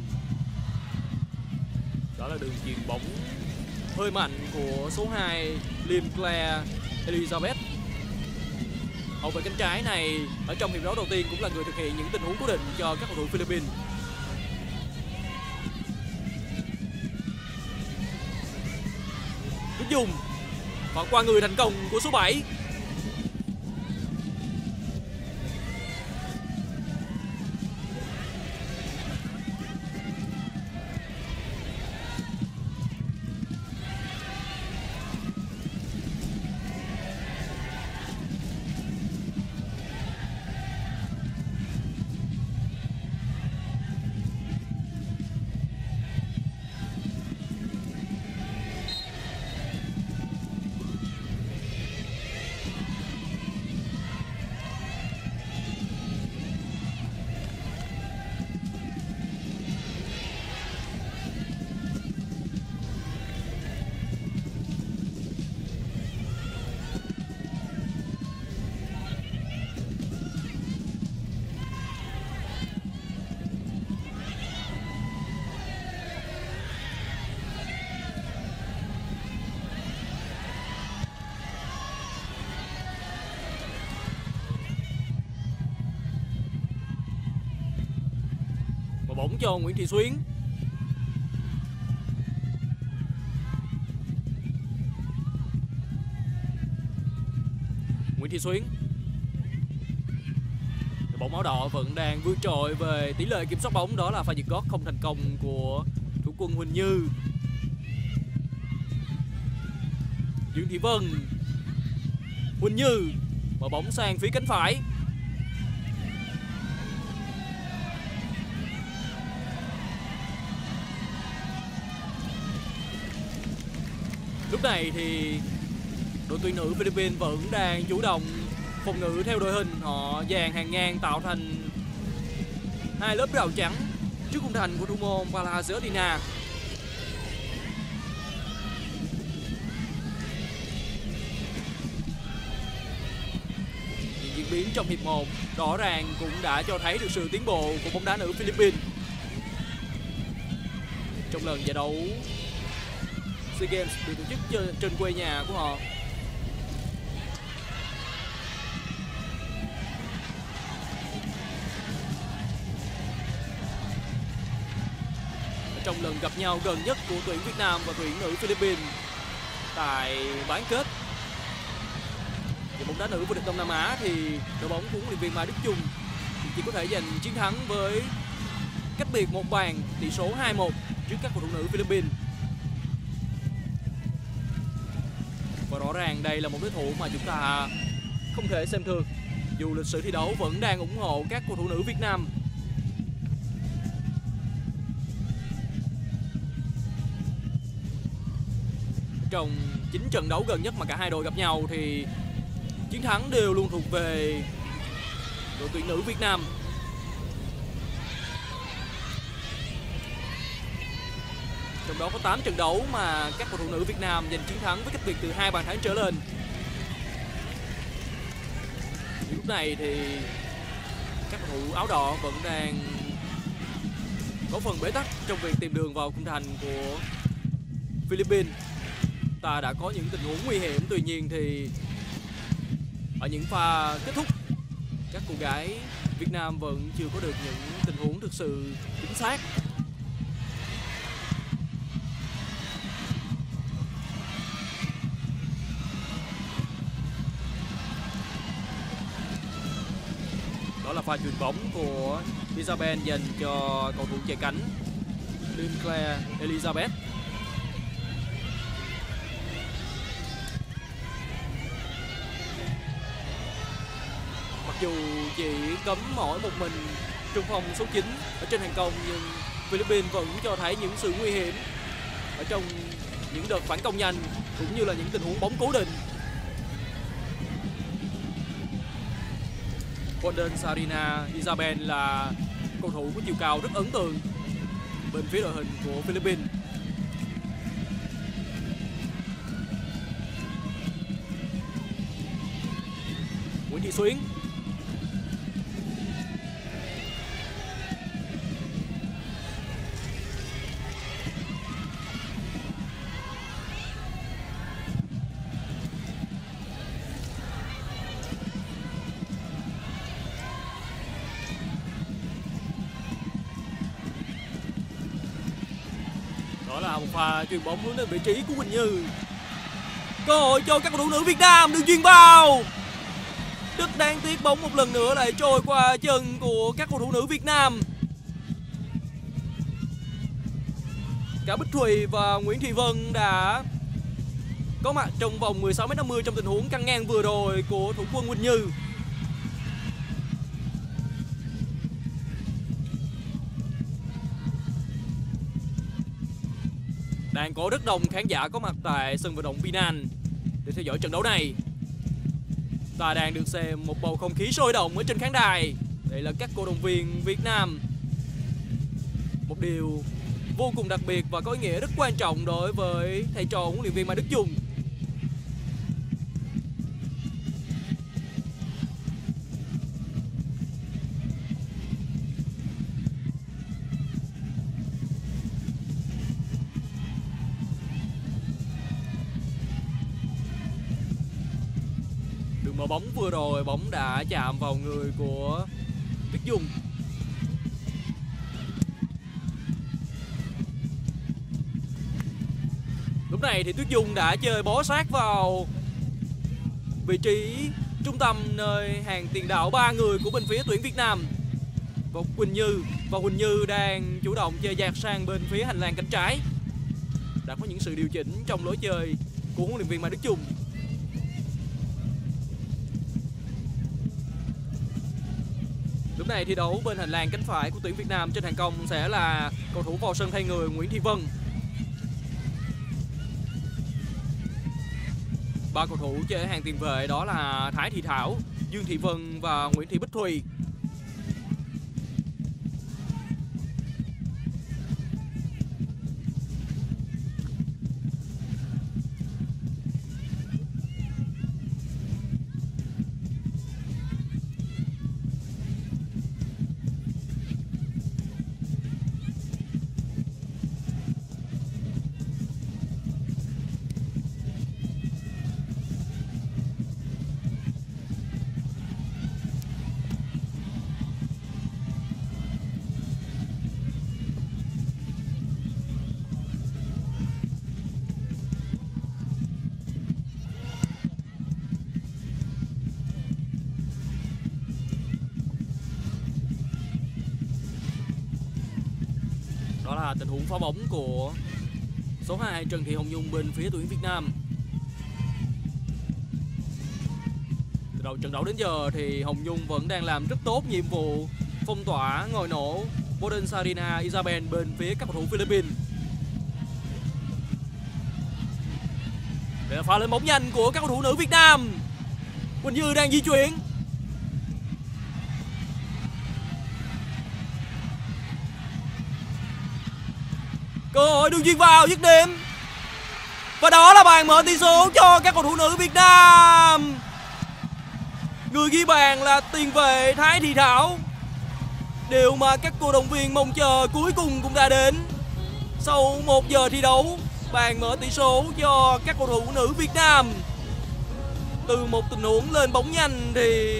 Đó là đường chuyền bóng hơi mạnh của số hai Lim Claire Elizabeth. Hậu vệ cánh trái này ở trong hiệp đấu đầu tiên cũng là người thực hiện những tình huống cố định cho các cầu thủ Philippines. Tuyết Dung và qua người thành công của số bảy. Bóng cho Nguyễn Thị Xuyến. Nguyễn Thị Xuyến. Bóng áo đỏ vẫn đang vượt trội về tỷ lệ kiểm soát bóng, đó là pha giật gót không thành công của thủ quân Huỳnh Như. Dương Thị Vân. Huỳnh Như mở bóng sang phía cánh phải. Lúc này thì đội tuyển nữ Philippines vẫn đang chủ động phòng ngự theo đội hình. Họ dàn hàng ngang tạo thành hai lớp rào chắn trước khung thành của thủ môn Paula Zertina. Những diễn biến trong hiệp một rõ ràng cũng đã cho thấy được sự tiến bộ của bóng đá nữ Philippines trong lần giải đấu SEA Games được tổ chức trên quê nhà của họ. Trong lần gặp nhau gần nhất của tuyển Việt Nam và tuyển nữ Philippines tại bán kết giải bóng đá nữ vô địch Đông Nam Á thì đội bóng của huấn luyện viên Mai Đức Chung chỉ có thể giành chiến thắng với cách biệt một bàn, tỷ số hai một trước các cầu thủ nữ Philippines. Và rõ ràng đây là một đối thủ mà chúng ta không thể xem thường, dù lịch sử thi đấu vẫn đang ủng hộ các cầu thủ nữ Việt Nam. trong chín trận đấu gần nhất mà cả hai đội gặp nhau thì chiến thắng đều luôn thuộc về đội tuyển nữ Việt Nam. Trong đó có tám trận đấu mà các cầu thủ nữ Việt Nam giành chiến thắng với cách biệt từ hai bàn thắng trở lên. Lúc này thì các cầu thủ áo đỏ vẫn đang có phần bế tắc trong việc tìm đường vào khung thành của Philippines. Ta đã có những tình huống nguy hiểm, tuy nhiên thì ở những pha kết thúc, các cô gái Việt Nam vẫn chưa có được những tình huống thực sự chính xác. Đó là pha chuyền bóng của Isabel dành cho cầu thủ chạy cánh Sinclair Elizabeth. Mặc dù chỉ cấm mỗi một mình trung phong số chín ở trên hàng công, nhưng Philippines vẫn cho thấy những sự nguy hiểm ở trong những đợt phản công nhanh cũng như là những tình huống bóng cố định. Golden Sarina Isabel là cầu thủ có chiều cao rất ấn tượng bên phía đội hình của Philippines. Nguyễn Thị Xuyến. Đó là một pha chuyền bóng hướng đến vị trí của Quỳnh Như. Cơ hội cho các cầu thủ nữ Việt Nam, đường chuyền vào. Rất đáng tiếc, bóng một lần nữa lại trôi qua chân của các cầu thủ nữ Việt Nam. Cả Bích Thùy và Nguyễn Thị Vân đã có mặt trong vòng mười sáu mét năm mươi trong tình huống căng ngang vừa rồi của thủ quân Quỳnh Như. Đang có rất đông khán giả có mặt tại sân vận động Vinan để theo dõi trận đấu này. Ta đang được xem một bầu không khí sôi động ở trên khán đài. Đây là các cổ động viên Việt Nam. Một điều vô cùng đặc biệt và có ý nghĩa rất quan trọng đối với thầy trò huấn luyện viên Mai Đức Chung. Mở bóng vừa rồi, bóng đã chạm vào người của Tuyết Dung. Lúc này thì Tuyết Dung đã chơi bó sát vào vị trí trung tâm nơi hàng tiền đạo ba người của bên phía tuyển Việt Nam. Và Quỳnh Như và Quỳnh Như đang chủ động chơi dạt sang bên phía hành lang cánh trái. Đã có những sự điều chỉnh trong lối chơi của huấn luyện viên Mai Đức Chung. Lúc này thi đấu bên hành lang cánh phải của tuyển Việt Nam trên hàng công sẽ là cầu thủ vào sân thay người Nguyễn Thị Vân. Ba cầu thủ chơi ở hàng tiền vệ đó là Thái Thị Thảo, Dương Thị Vân và Nguyễn Thị Bích Thùy. Đó là tình huống phá bóng của số hai Trần Thị Hồng Nhung bên phía tuyển Việt Nam. Từ đầu trận đấu đến giờ thì Hồng Nhung vẫn đang làm rất tốt nhiệm vụ phong tỏa ngòi nổ Golden Sarina Isabel bên phía các cầu thủ Philippines. Để pha lên bóng nhanh của các cầu thủ nữ Việt Nam. Quỳnh Như đang di chuyển. Cơ hội đường chuyền vào dứt điểm. Và đó là bàn mở tỷ số cho các cầu thủ nữ Việt Nam. Người ghi bàn là tiền vệ Thái Thị Thảo. Điều mà các cổ động viên mong chờ cuối cùng cũng đã đến. Sau một giờ thi đấu, bàn mở tỷ số cho các cầu thủ nữ Việt Nam. Từ một tình huống lên bóng nhanh thì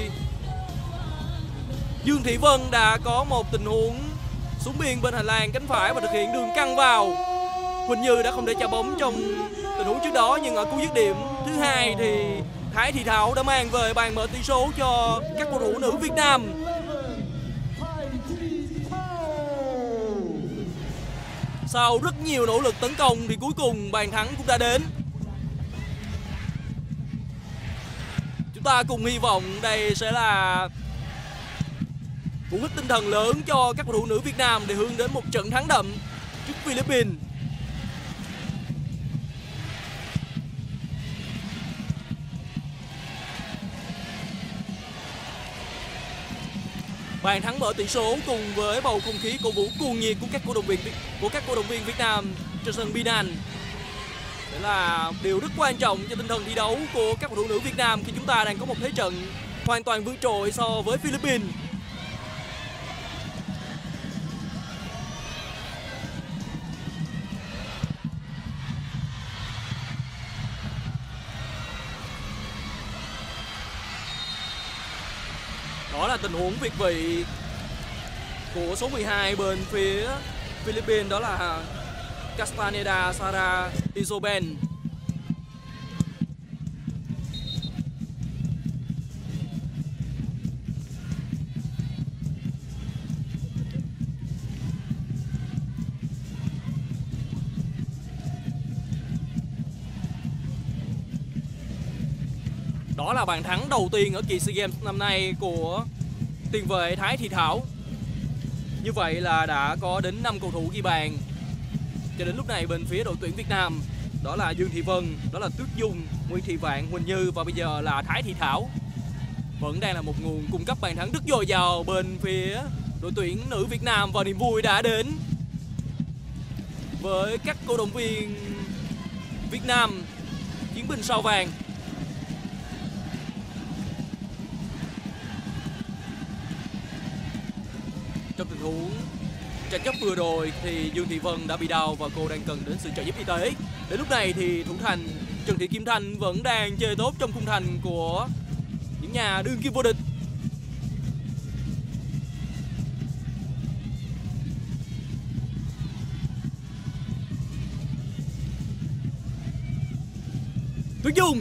Dương Thị Vân đã có một tình huống xuống biên bên hành lang cánh phải và thực hiện đường căng vào. Quỳnh Như đã không để trả bóng trong tình huống trước đó, nhưng ở cú dứt điểm thứ hai thì Thái Thị Thảo đã mang về bàn mở tỷ số cho các cầu thủ nữ Việt Nam. Sau rất nhiều nỗ lực tấn công thì cuối cùng bàn thắng cũng đã đến. Chúng ta cùng hy vọng đây sẽ là cú hích tinh thần lớn cho các cầu thủ nữ Việt Nam để hướng đến một trận thắng đậm trước Philippines. Bàn thắng mở tỷ số cùng với bầu không khí cổ vũ cuồng nhiệt của các cổ động viên của các cổ động viên Việt Nam trên sân Binan. Đó là điều rất quan trọng cho tinh thần thi đấu của các cầu thủ nữ Việt Nam khi chúng ta đang có một thế trận hoàn toàn vượt trội so với Philippines. Đó là tình huống việt vị của số mười hai bên phía Philippines, đó là Castaneda Sara Isoben. Đó là bàn thắng đầu tiên ở kỳ SEA Games năm nay của tiền vệ Thái Thị Thảo. Như vậy là đã có đến năm cầu thủ ghi bàn cho đến lúc này bên phía đội tuyển Việt Nam. Đó là Dương Thị Vân, đó là Tuyết Dung, Nguyễn Thị Vạn, Quỳnh Như và bây giờ là Thái Thị Thảo. Vẫn đang là một nguồn cung cấp bàn thắng rất dồi dào bên phía đội tuyển nữ Việt Nam, và niềm vui đã đến với các cổ động viên Việt Nam chiến binh sao vàng. Trong tình huống tranh chấp vừa rồi thì Dương Thị Vân đã bị đau và cô đang cần đến sự trợ giúp y tế. Đến lúc này thì thủ thành Trần Thị Kim Thanh vẫn đang chơi tốt trong khung thành của những nhà đương kim vô địch. Tuyết Dung.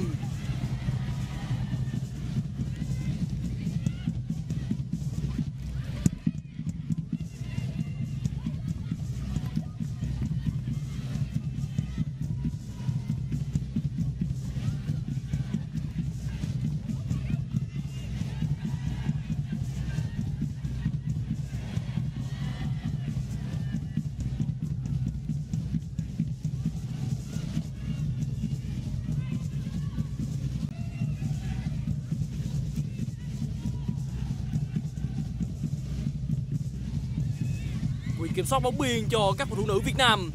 Kiểm soát bóng biên cho các cầu thủ nữ Việt Nam.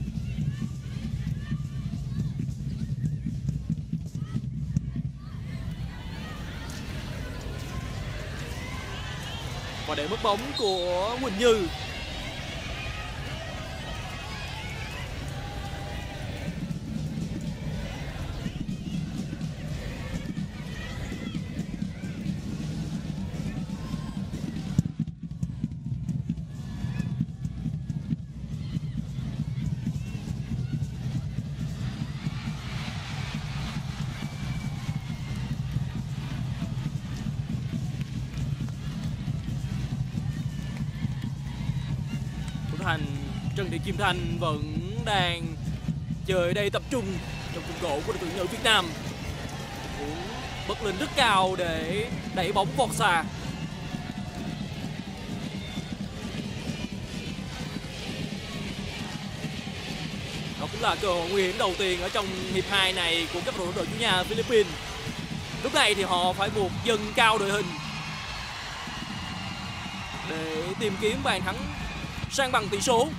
Và để mất bóng của Quỳnh Như. Thành Trần Thị Kim Thanh vẫn đang chơi đây tập trung trong khung gỗ của đội tuyển nữ Việt Nam. Cũng bật lên rất cao để đẩy bóng vọt xa. Đó cũng là cơ hội nguy hiểm đầu tiên ở trong hiệp hai này của các cầu thủ đội chủ nhà Philippines. Lúc này thì họ phải buộc dâng cao đội hình để tìm kiếm bàn thắng sang bằng tỷ số.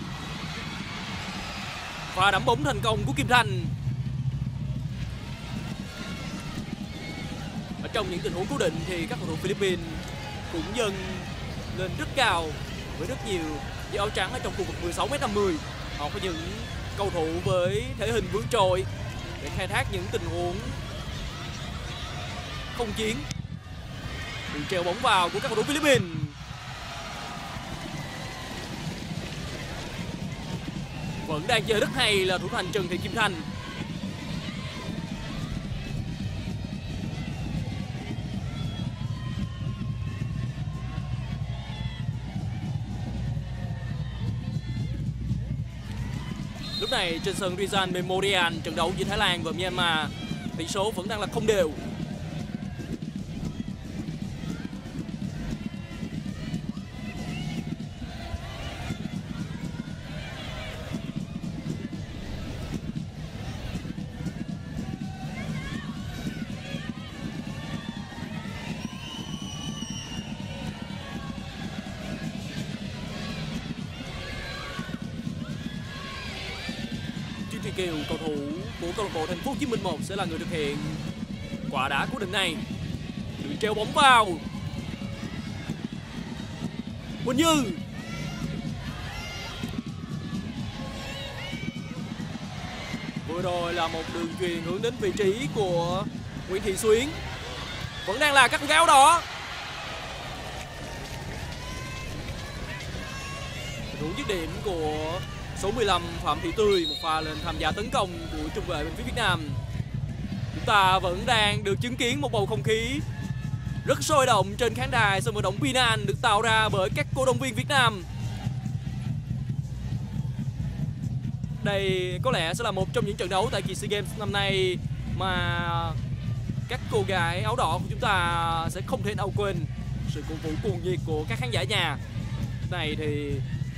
Và đẫm bóng thành công của Kim Thanh. Ở trong những tình huống cố định thì các cầu thủ Philippines cũng dâng lên rất cao với rất nhiều dây áo trắng ở trong khu vực mười sáu mét năm mươi. Họ có những cầu thủ với thể hình vượt trội để khai thác những tình huống không chiến. Đường treo bóng vào của các cầu thủ Philippines. Vẫn đang chơi rất hay là thủ thành Trần Thị Kim Thanh. Lúc này trên sân Rizal Memorial, trận đấu giữa Thái Lan và Myanmar, tỷ số vẫn đang là không đều. Kiều, cầu thủ của câu lạc bộ Thành phố Hồ Chí Minh một sẽ là người thực hiện quả đá cố định này. Đường treo bóng vào. Quỳnh Như. Vừa rồi là một đường chuyền hướng đến vị trí của Nguyễn Thị Xuyến. Vẫn đang là các gáo đỏ. Thủ dứt điểm của số mười lăm Phạm Thị Tươi, một pha lên tham gia tấn công của trung vệ bên phía Việt Nam. Chúng ta vẫn đang được chứng kiến một bầu không khí rất sôi động trên khán đài sân vận động Binan được tạo ra bởi các cổ động viên Việt Nam. Đây có lẽ sẽ là một trong những trận đấu tại kỳ SEA Games năm nay mà các cô gái áo đỏ của chúng ta sẽ không thể nào quên sự cổ vũ cuồng nhiệt của các khán giả nhà. Này thì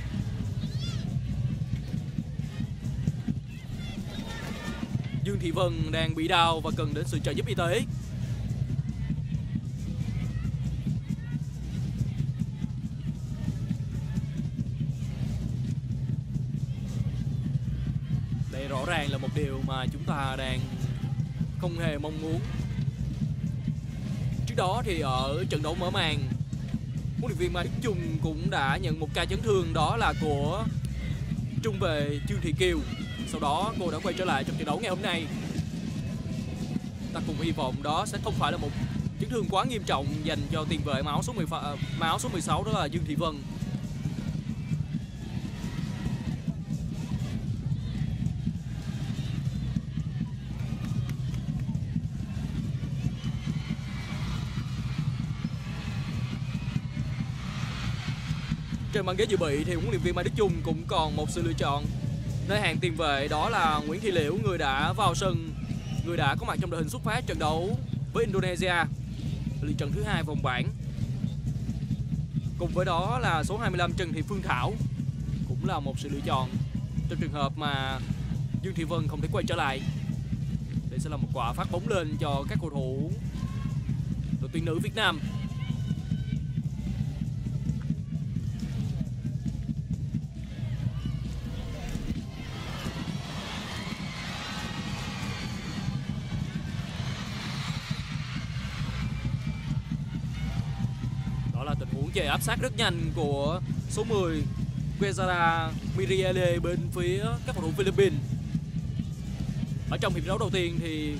Dương Thị Vân đang bị đau và cần đến sự trợ giúp y tế. Đây rõ ràng là một điều mà chúng ta đang không hề mong muốn. Trước đó thì ở trận đấu mở màn, huấn luyện viên Mai Đức Chung cũng đã nhận một ca chấn thương, đó là của trung vệ Trương Thị Kiều. Sau đó cô đã quay trở lại trong trận đấu ngày hôm nay. Ta cùng hy vọng đó sẽ không phải là một chấn thương quá nghiêm trọng dành cho tiền vệ máu số mười, máu số mười sáu, đó là Dương Thị Vân. Trên băng ghế dự bị thì huấn luyện viên Mai Đức Chung cũng còn một sự lựa chọn nơi hàng tiền vệ, đó là Nguyễn Thị Liễu, người đã vào sân, người đã có mặt trong đội hình xuất phát trận đấu với Indonesia, lượt trận thứ hai vòng bảng. Cùng với đó là số hai mươi lăm Trần Thị Phương Thảo cũng là một sự lựa chọn trong trường hợp mà Dương Thị Vân không thể quay trở lại. Đây sẽ là một quả phát bóng lên cho các cầu thủ đội tuyển nữ Việt Nam. Tình huống chạy áp sát rất nhanh của số mười Quezada Miriele bên phía các cầu thủ Philippines. Ở trong hiệp đấu đầu tiên thì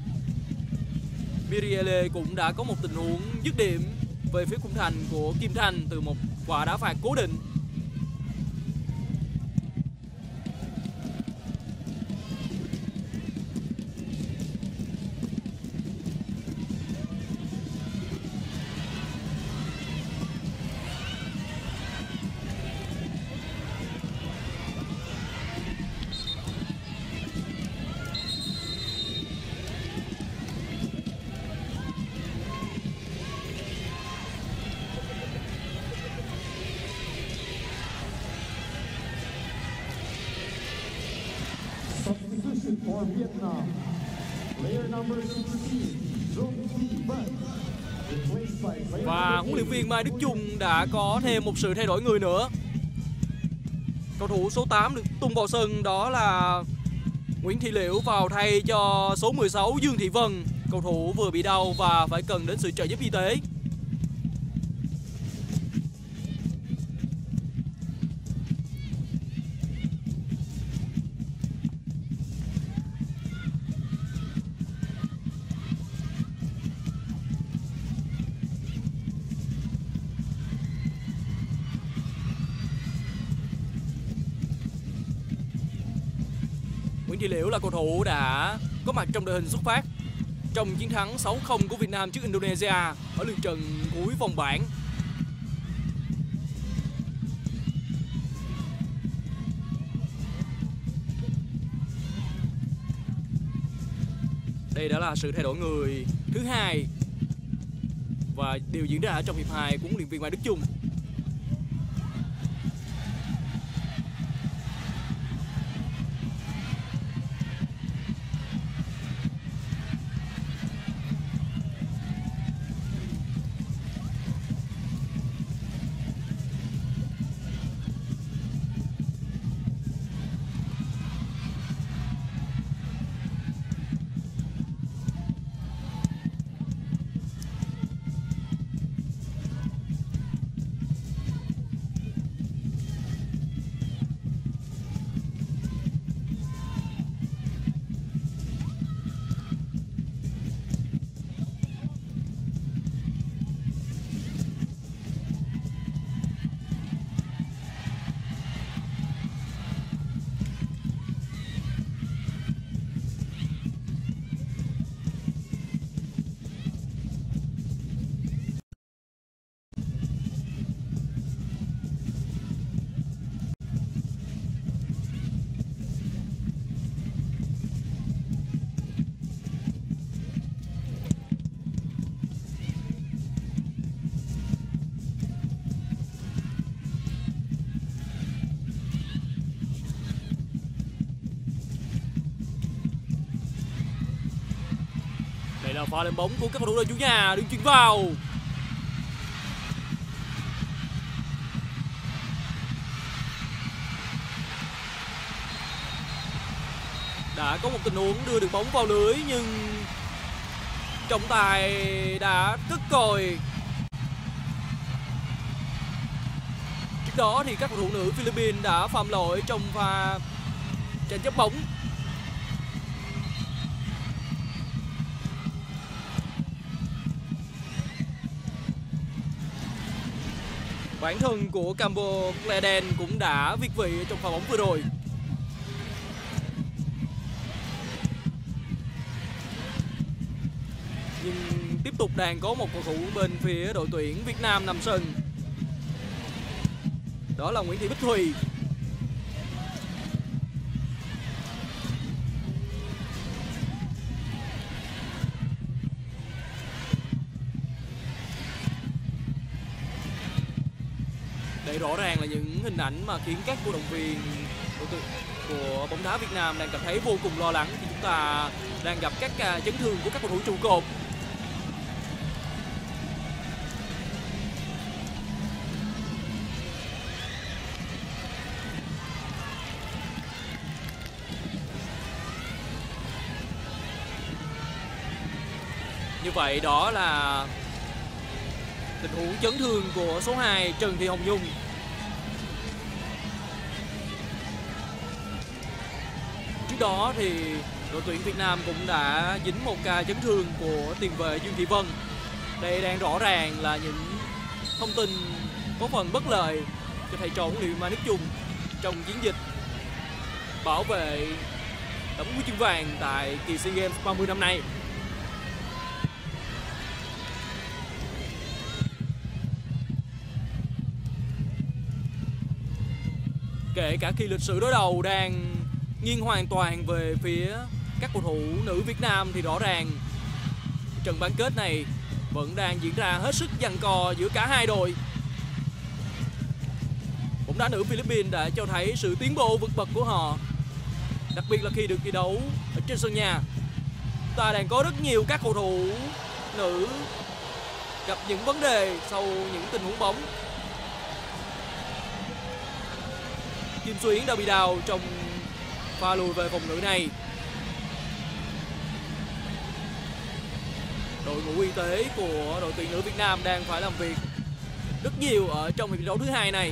Miriele cũng đã có một tình huống dứt điểm về phía khung thành của Kim Thanh từ một quả đá phạt cố định. Vietnam, player number sixteen, Dung Thi Vân, replaced by player Và number huấn luyện viên Mai Đức Chung đã có thêm một sự thay đổi người nữa. Cầu thủ số tám được tung vào sân đó là Nguyễn Thị Liễu vào thay cho số mười sáu Dương Thị Vân. Cầu thủ vừa bị đau và phải cần đến sự trợ giúp y tế. Nguyễn Thị Liễu là cầu thủ đã có mặt trong đội hình xuất phát trong chiến thắng sáu không của Việt Nam trước Indonesia ở lượt trận cuối vòng bảng. Đây đã là sự thay đổi người thứ hai và điều diễn ra trong hiệp hai của huấn luyện viên Mai Đức Chung. Đây là pha lên bóng của các cầu thủ đội chủ nhà, đứng chuyền vào. Đã có một tình huống đưa được bóng vào lưới nhưng trọng tài đã cất còi. Trước đó thì các cầu thủ nữ Philippines đã phạm lỗi trong pha tranh chấp bóng. Bản thân của Cambo Gleden cũng đã việt vị trong pha bóng vừa rồi. Nhưng tiếp tục đang có một cầu thủ bên phía đội tuyển Việt Nam nằm sân. Đó là Nguyễn Thị Bích Thùy. Đây rõ ràng là những hình ảnh mà khiến các cổ động viên của bóng đá Việt Nam đang cảm thấy vô cùng lo lắng khi chúng ta đang gặp các ca chấn thương của các cầu thủ trụ cột. Như vậy đó là tình huống chấn thương của số hai Trần Thị Hồng Nhung. Trước đó thì đội tuyển Việt Nam cũng đã dính một ca chấn thương của tiền vệ Dương Thị Vân. Đây đang rõ ràng là những thông tin có phần bất lợi cho thầy trò huấn luyện viên Mai Đức Chung trong chiến dịch bảo vệ tấm huy chương vàng tại kỳ SEA Games ba mươi năm nay. Kể cả khi lịch sử đối đầu đang nghiêng hoàn toàn về phía các cầu thủ nữ Việt Nam thì rõ ràng trận bán kết này vẫn đang diễn ra hết sức giằng co giữa cả hai đội. Bóng đá nữ Philippines đã cho thấy sự tiến bộ vượt bậc của họ, đặc biệt là khi được thi đấu ở trên sân nhà. Ta đang có rất nhiều các cầu thủ nữ gặp những vấn đề sau những tình huống bóng. Kim Xuyến đã bị đào trong pha lùi về phòng ngự này. Đội ngũ y tế của đội tuyển nữ Việt Nam đang phải làm việc rất nhiều ở trong hiệp thi đấu thứ hai này.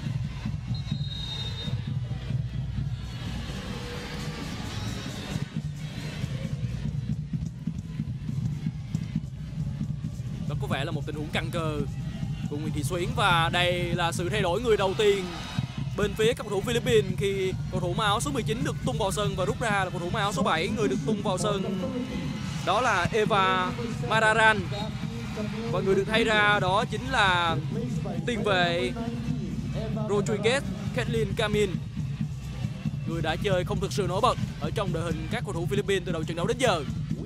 Đó có vẻ là một tình huống căng cơ của Nguyễn Thị Xuyến, và đây là sự thay đổi người đầu tiên bên phía các cầu thủ Philippines khi cầu thủ mặc áo số mười chín được tung vào sân và rút ra là cầu thủ mặc áo số bảy. Người được tung vào sân đó là Eva Mararan, và người được thay ra đó chính là tiền vệ Rodriguez Kathleen Camin, người đã chơi không thực sự nổi bật ở trong đội hình các cầu thủ Philippines từ đầu trận đấu đến giờ.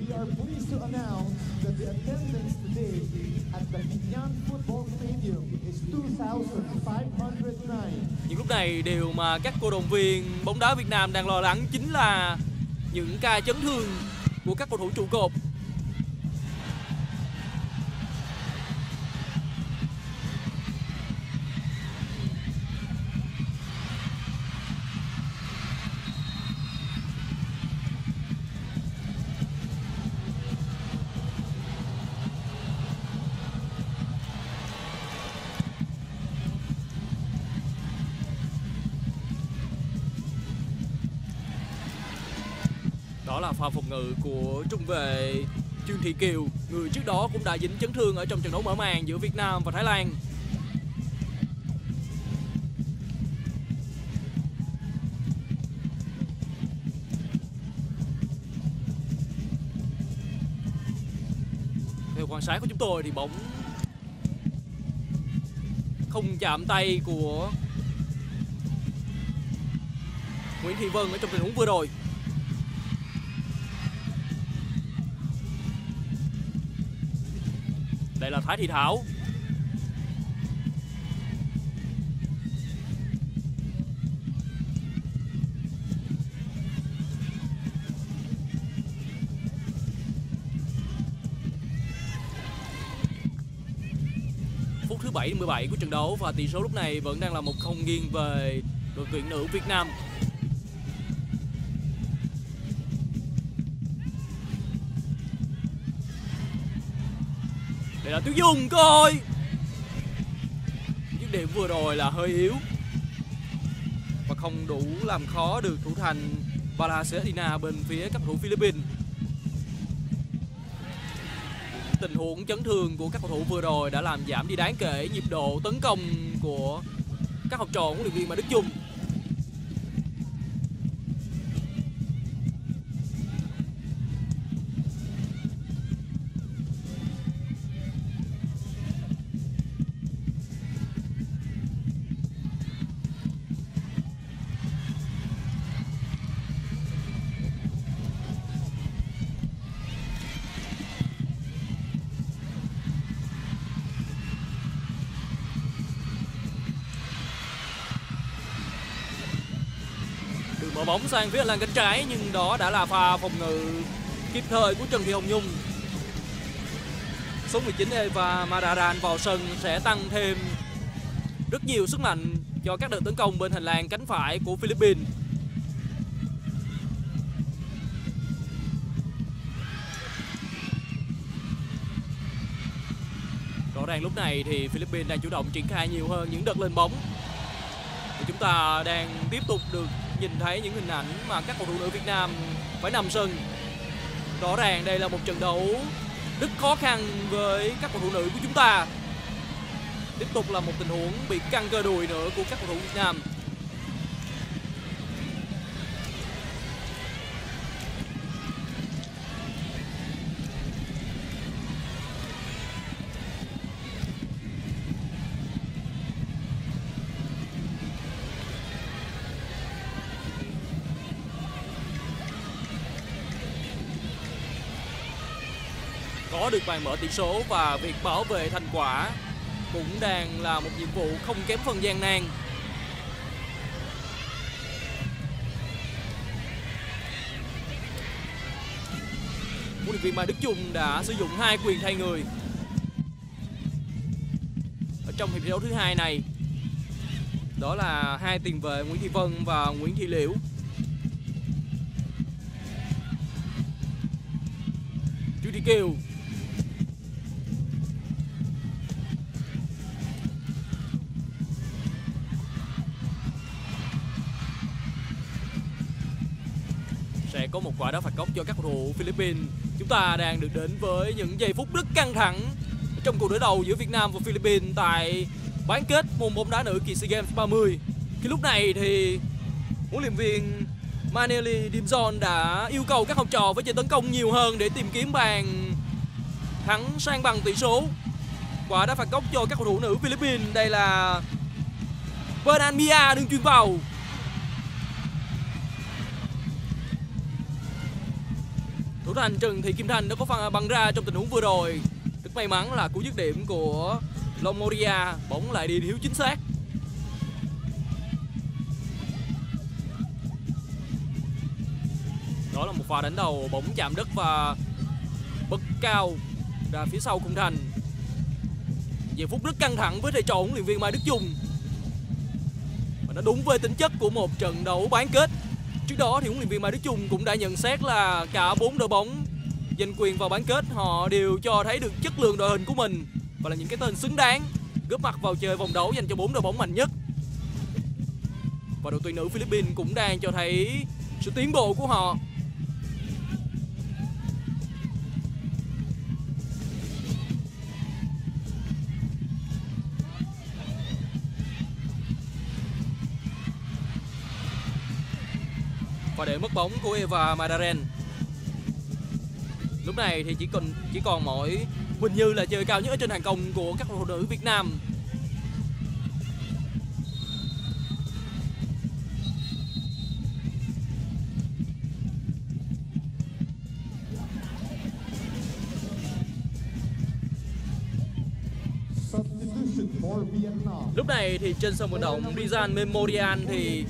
Những lúc này điều mà các cổ động viên bóng đá Việt Nam đang lo lắng chính là những ca chấn thương của các cầu thủ trụ cột. Đó là pha phòng ngự của trung vệ Trương Thị Kiều, người trước đó cũng đã dính chấn thương ở trong trận đấu mở màn giữa Việt Nam và Thái Lan. Theo quan sát của chúng tôi thì bóng không chạm tay của Nguyễn Thị Vân ở trong tình huống vừa rồi. Đây là Thái Thị Thảo. Phút thứ bảy mười bảy của trận đấu và tỷ số lúc này vẫn đang là một không nghiêng về đội tuyển nữ Việt Nam. Đây là Tuyết Dung, cơ hội. Dứt điểm vừa rồi là hơi yếu và không đủ làm khó được thủ thành Phala Sierra bên phía các cầu thủ Philippines. Tình huống chấn thương của các cầu thủ vừa rồi đã làm giảm đi đáng kể nhịp độ tấn công của các học trò huấn luyện viên Mai Đức Chung. Mở bóng sang phía lan cánh trái, nhưng đó đã là pha phòng ngự kịp thời của Trần Thị Hồng Nhung. Số mười chín Eva Mararan vào sân sẽ tăng thêm rất nhiều sức mạnh cho các đợt tấn công bên hành lang cánh phải của Philippines. Rõ ràng lúc này thì Philippines đang chủ động triển khai nhiều hơn những đợt lên bóng. Và chúng ta đang tiếp tục được nhìn thấy những hình ảnh mà các cầu thủ nữ Việt Nam phải nằm sân. Rõ ràng đây là một trận đấu rất khó khăn với các cầu thủ nữ của chúng ta. Tiếp tục là một tình huống bị căng cơ đùi nữa của các cầu thủ Việt Nam. Có được bàn mở tỷ số và việc bảo vệ thành quả cũng đang là một nhiệm vụ không kém phần gian nan. luyện viên Mai Đức Chung đã sử dụng hai quyền thay người ở trong hiệp thi đấu thứ hai này. Đó là hai tiền vệ Nguyễn Thị Vân và Nguyễn Thị Liễu. Chu Thị Kiều. Sẽ có một quả đá phạt góc cho các cầu thủ Philippines. Chúng ta đang được đến với những giây phút rất căng thẳng trong cuộc đối đầu giữa Việt Nam và Philippines tại bán kết môn bóng đá nữ kỳ SEA Games ba mươi. Khi lúc này thì huấn luyện viên Maneli Dimson đã yêu cầu các học trò phải chơi tấn công nhiều hơn để tìm kiếm bàn thắng sang bằng tỷ số. Quả đá phạt góc cho các cầu thủ nữ Philippines. Đây là Bernard Mia đừng chuyền vào. Thủ thành Trần Thị Kim Thanh đã có pha băng ra trong tình huống vừa rồi. Rất may mắn là cú dứt điểm của Long Moria, bóng lại đi thiếu chính xác. Đó là một pha đánh đầu bóng chạm đất và bật cao ra phía sau khung thành. Giây phút rất căng thẳng với thầy trò huấn luyện viên Mai Đức Chung. Và nó đúng với tính chất của một trận đấu bán kết. Trước đó thì huấn luyện viên Mai Đức Chung cũng đã nhận xét là cả bốn đội bóng giành quyền vào bán kết họ đều cho thấy được chất lượng đội hình của mình và là những cái tên xứng đáng góp mặt vào chơi vòng đấu dành cho bốn đội bóng mạnh nhất. Và đội tuyển nữ Philippines cũng đang cho thấy sự tiến bộ của họ. Và để mất bóng của Eva Madaren. Lúc này thì chỉ còn chỉ còn mỗi Quỳnh Như là chơi cao nhất ở trên hàng công của các cầu thủ nữ Việt Nam. Lúc này thì trên sân vận động Rizal Memorial thì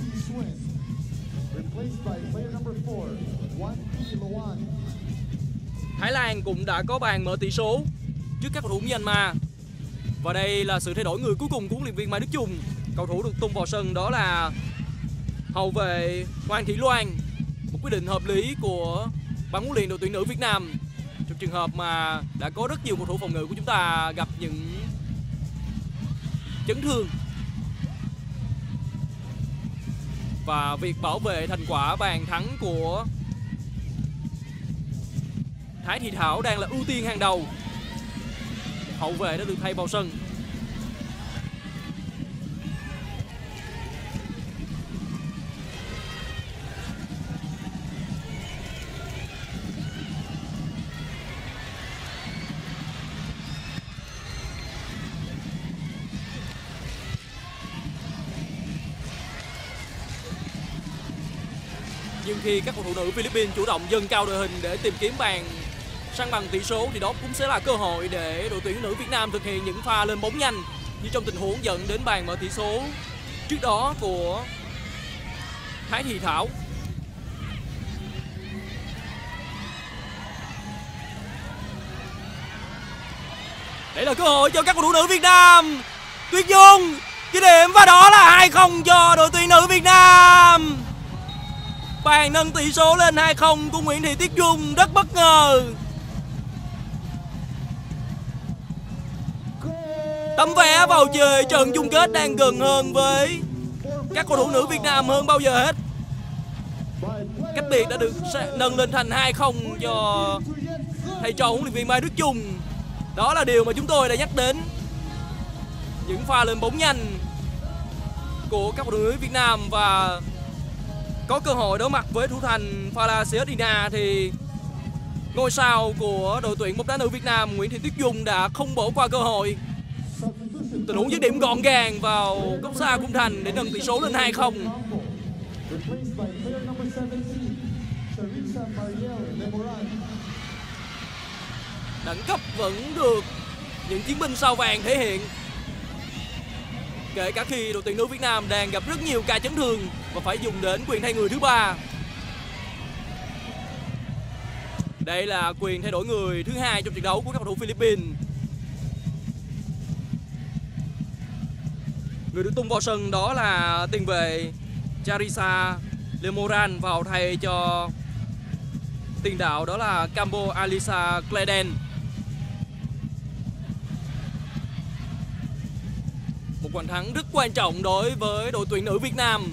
Thái Lan cũng đã có bàn mở tỷ số trước các cầu thủ Myanmar. Và đây là sự thay đổi người cuối cùng của huấn luyện viên Mai Đức Chung. Cầu thủ được tung vào sân đó là hậu vệ Hoàng Thị Loan. Một quyết định hợp lý của ban huấn luyện đội tuyển nữ Việt Nam trong trường hợp mà đã có rất nhiều cầu thủ phòng ngự của chúng ta gặp những chấn thương. Và việc bảo vệ thành quả bàn thắng của Thái Thị Thảo đang là ưu tiên hàng đầu. Hậu vệ đã được thay vào sân. Nhưng khi các cầu thủ nữ Philippines chủ động dâng cao đội hình để tìm kiếm bàn sang bằng tỷ số thì đó cũng sẽ là cơ hội để đội tuyển nữ Việt Nam thực hiện những pha lên bóng nhanh như trong tình huống dẫn đến bàn mở tỷ số trước đó của Thái Thị Thảo. Đây là cơ hội cho các cầu thủ nữ Việt Nam. Tuyết Dung ghi điểm và đó là hai không cho đội tuyển nữ Việt Nam. Bàn nâng tỷ số lên hai không của Nguyễn Thị Tuyết Dung rất bất ngờ. Tấm vé vào chơi trận chung kết đang gần hơn với các cầu thủ nữ Việt Nam hơn bao giờ hết. Cách biệt đã được nâng lên thành hai không cho thầy trò huấn luyện viên Mai Đức Chung. Đó là điều mà chúng tôi đã nhắc đến. Những pha lên bóng nhanh của các cầu thủ nữ Việt Nam và có cơ hội đối mặt với thủ thành Phala Sedina thì ngôi sao của đội tuyển bóng đá nữ Việt Nam Nguyễn Thị Tuyết Dung đã không bỏ qua cơ hội. Tình huống dứt điểm gọn gàng vào góc xa khung thành để nâng tỷ số lên hai không. Đẳng cấp vẫn được những chiến binh sao vàng thể hiện. Kể cả khi đội tuyển nữ Việt Nam đang gặp rất nhiều ca chấn thương và phải dùng đến quyền thay người thứ ba. Đây là quyền thay đổi người thứ hai trong trận đấu của các cầu thủ Philippines. Người được tung vào sân đó là tiền vệ Charissa Lemoran vào thay cho tiền đạo đó là Cambo Alisa Cleden. Một bàn thắng rất quan trọng đối với đội tuyển nữ Việt Nam.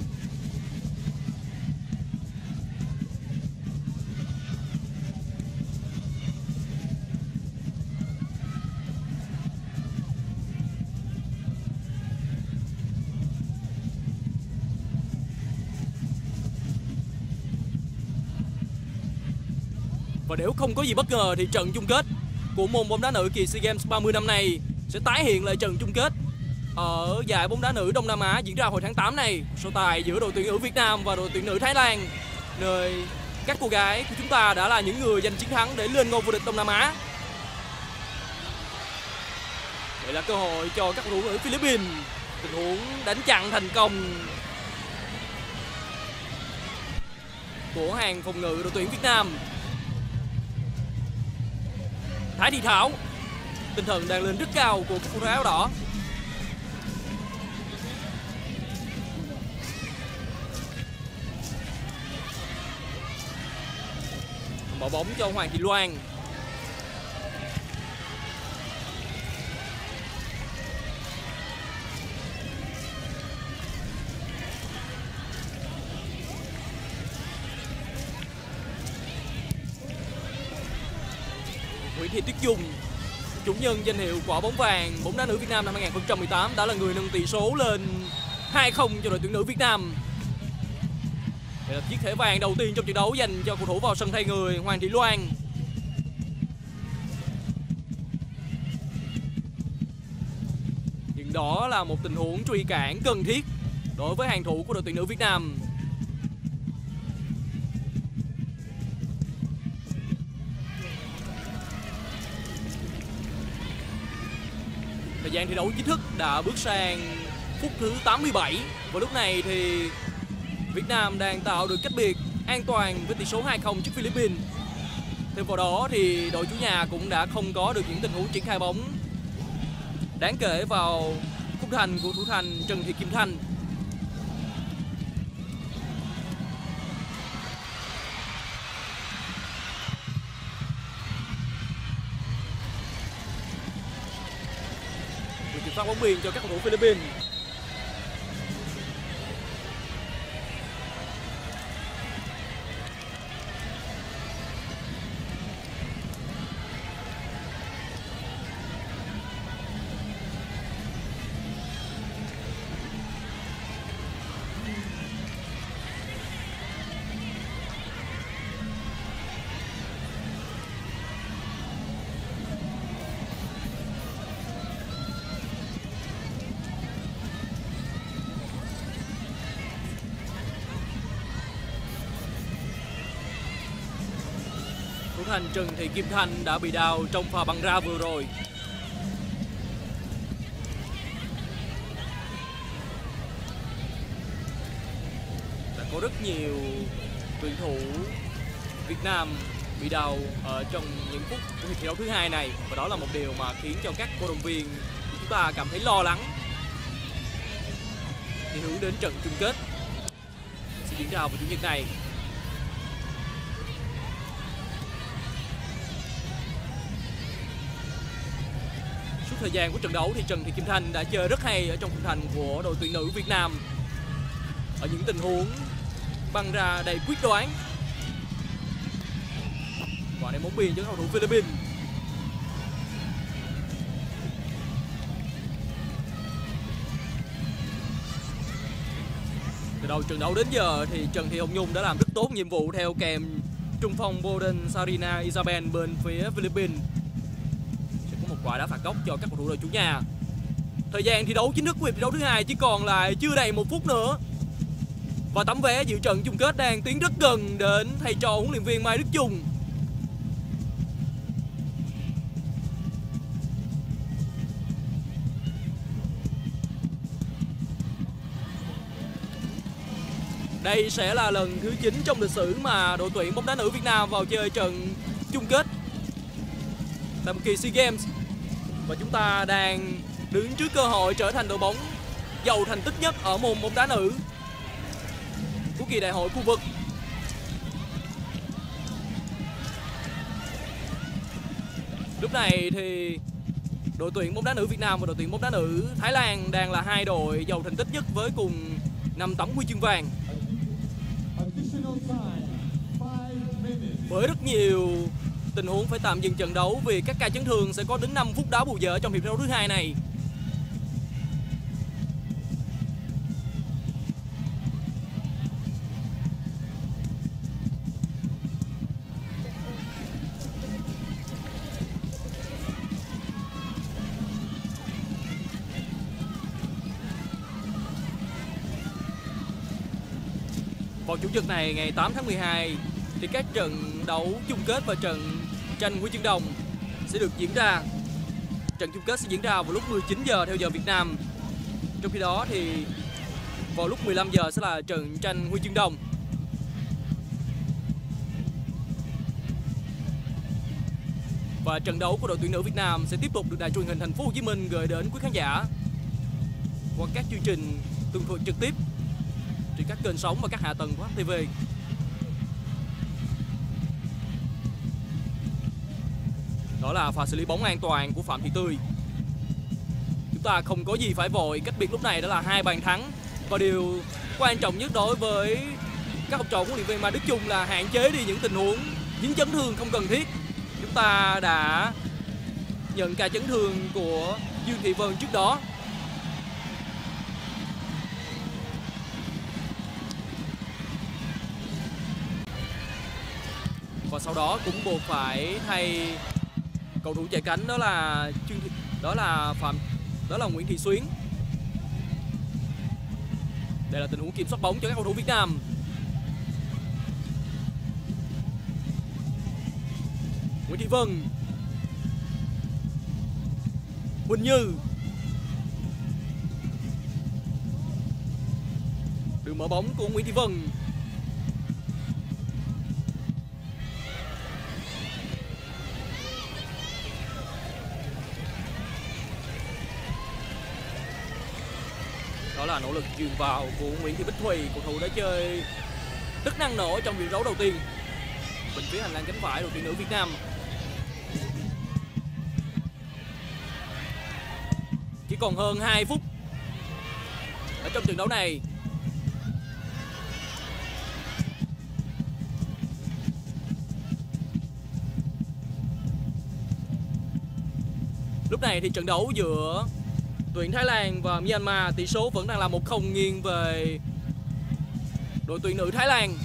Và nếu không có gì bất ngờ thì trận chung kết của môn bóng đá nữ kỳ SEA Games ba mươi năm nay sẽ tái hiện lại trận chung kết ở giải bóng đá nữ Đông Nam Á diễn ra hồi tháng tám này, so tài giữa đội tuyển nữ Việt Nam và đội tuyển nữ Thái Lan, nơi các cô gái của chúng ta đã là những người giành chiến thắng để lên ngôi vô địch Đông Nam Á. Đây là cơ hội cho các cầu thủ nữ Philippines. Tình huống đánh chặn thành công của hàng phòng ngự đội tuyển Việt Nam. Thái Thị Thảo, tinh thần đang lên rất cao của các cô gái áo đỏ. Bỏ bóng cho Hoàng Thị Loan. Nguyễn Thị Tuyết Dung, chủ nhân danh hiệu quả bóng vàng bóng đá nữ Việt Nam năm hai nghìn không trăm mười tám, đã là người nâng tỷ số lên hai không cho đội tuyển nữ Việt Nam. Đây là chiếc thẻ vàng đầu tiên trong trận đấu dành cho cầu thủ vào sân thay người Hoàng Thị Loan. Nhưng đó là một tình huống truy cản cần thiết đối với hàng thủ của đội tuyển nữ Việt Nam. Thời gian thi đấu chính thức đã bước sang phút thứ tám mươi bảy. Và lúc này thì Việt Nam đang tạo được cách biệt an toàn với tỷ số hai không trước Philippines. Thêm vào đó thì đội chủ nhà cũng đã không có được những tình huống triển khai bóng đáng kể vào khung thành của thủ thành Trần Thị Kim Thanh. Được kiểm soát bóng biên cho các cầu thủ Philippines. Thủ thành Trần Thị Kim Thanh đã bị đào trong pha băng ra vừa rồi. Đã có rất nhiều tuyển thủ Việt Nam bị đào ở trong những phút của thi đấu thứ hai này, và đó là một điều mà khiến cho các cổ động viên của chúng ta cảm thấy lo lắng khi hướng đến trận chung kết sẽ diễn ra vào chủ nhật này. Thời gian của trận đấu thì Trần Thị Kim Thanh đã chơi rất hay ở trong khung thành của đội tuyển nữ Việt Nam ở những tình huống băng ra đầy quyết đoán. Quả này bóng biên cho cầu thủ Philippines. Từ đầu trận đấu đến giờ thì Trần Thị Hồng Nhung đã làm rất tốt nhiệm vụ theo kèm trung phong Bolden Sarina Isabel bên phía Philippines. Một quả đá phạt góc cho các cầu thủ đội chủ nhà. Thời gian thi đấu chính thức của hiệp thi đấu thứ hai chỉ còn lại chưa đầy một phút nữa, và tấm vé dự trận chung kết đang tiến rất gần đến thầy trò huấn luyện viên Mai Đức Chung. Đây sẽ là lần thứ chín trong lịch sử mà đội tuyển bóng đá nữ Việt Nam vào chơi trận chung kết tại một kỳ SEA Games. Và chúng ta đang đứng trước cơ hội trở thành đội bóng giàu thành tích nhất ở môn bóng đá nữ của kỳ đại hội khu vực. Lúc này thì đội tuyển bóng đá nữ Việt Nam và đội tuyển bóng đá nữ Thái Lan đang là hai đội giàu thành tích nhất với cùng năm tấm huy chương vàng. Bởi rất nhiều tình huống phải tạm dừng trận đấu vì các ca chấn thương sẽ có đến năm phút đá bù giờ trong hiệp đấu thứ hai này. Vào chủ nhật này ngày tám tháng mười hai thì các trận đấu chung kết và trận tranh huy chương đồng sẽ được diễn ra. Trận chung kết sẽ diễn ra vào lúc mười chín giờ theo giờ Việt Nam. Trong khi đó thì vào lúc mười lăm giờ sẽ là trận tranh huy chương đồng. Và trận đấu của đội tuyển nữ Việt Nam sẽ tiếp tục được đài truyền hình Thành phố Hồ Chí Minh gửi đến quý khán giả qua các chương trình tường thuật trực tiếp trên các kênh sóng và các hạ tầng của hát tê vê. Đó là pha xử lý bóng an toàn của Phạm Thị Tươi. Chúng ta không có gì phải vội, cách biệt lúc này đó là hai bàn thắng. Và điều quan trọng nhất đối với các học trò huấn luyện viên Mai Đức Chung là hạn chế đi những tình huống dính chấn thương không cần thiết. Chúng ta đã nhận ca chấn thương của Dương Thị Vân trước đó. Và sau đó cũng buộc phải thay cầu thủ chạy cánh, đó là đó là Phạm đó là Nguyễn Thị Xuyến. Đây là tình huống kiểm soát bóng cho các cầu thủ Việt Nam. Nguyễn Thị Vân, Huỳnh Như, đường mở bóng của Nguyễn Thị Vân. Đó là nỗ lực chuyền vào của Nguyễn Thị Bích Thùy, cầu thủ đã chơi rất năng nổ trong trận đấu đầu tiên bên phía hành lang cánh phải đội tuyển nữ Việt Nam. Chỉ còn hơn hai phút ở trong trận đấu này. Lúc này thì trận đấu giữa tuyển Thái Lan và Myanmar, tỷ số vẫn đang là một không nghiêng về đội tuyển nữ Thái Lan.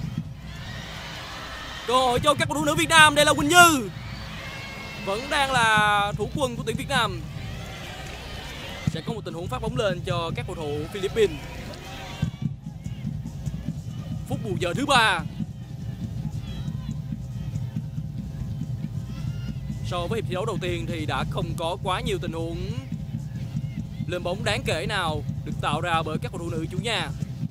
Cơ hội cho các cầu thủ nữ Việt Nam, đây là Quỳnh Như, vẫn đang là thủ quân của tuyển Việt Nam. Sẽ có một tình huống phát bóng lên cho các cầu thủ Philippines. Phút bù giờ thứ ba. So với hiệp thi đấu đầu tiên thì đã không có quá nhiều tình huống lên bóng đáng kể nào được tạo ra bởi các cầu thủ nữ chủ nhà.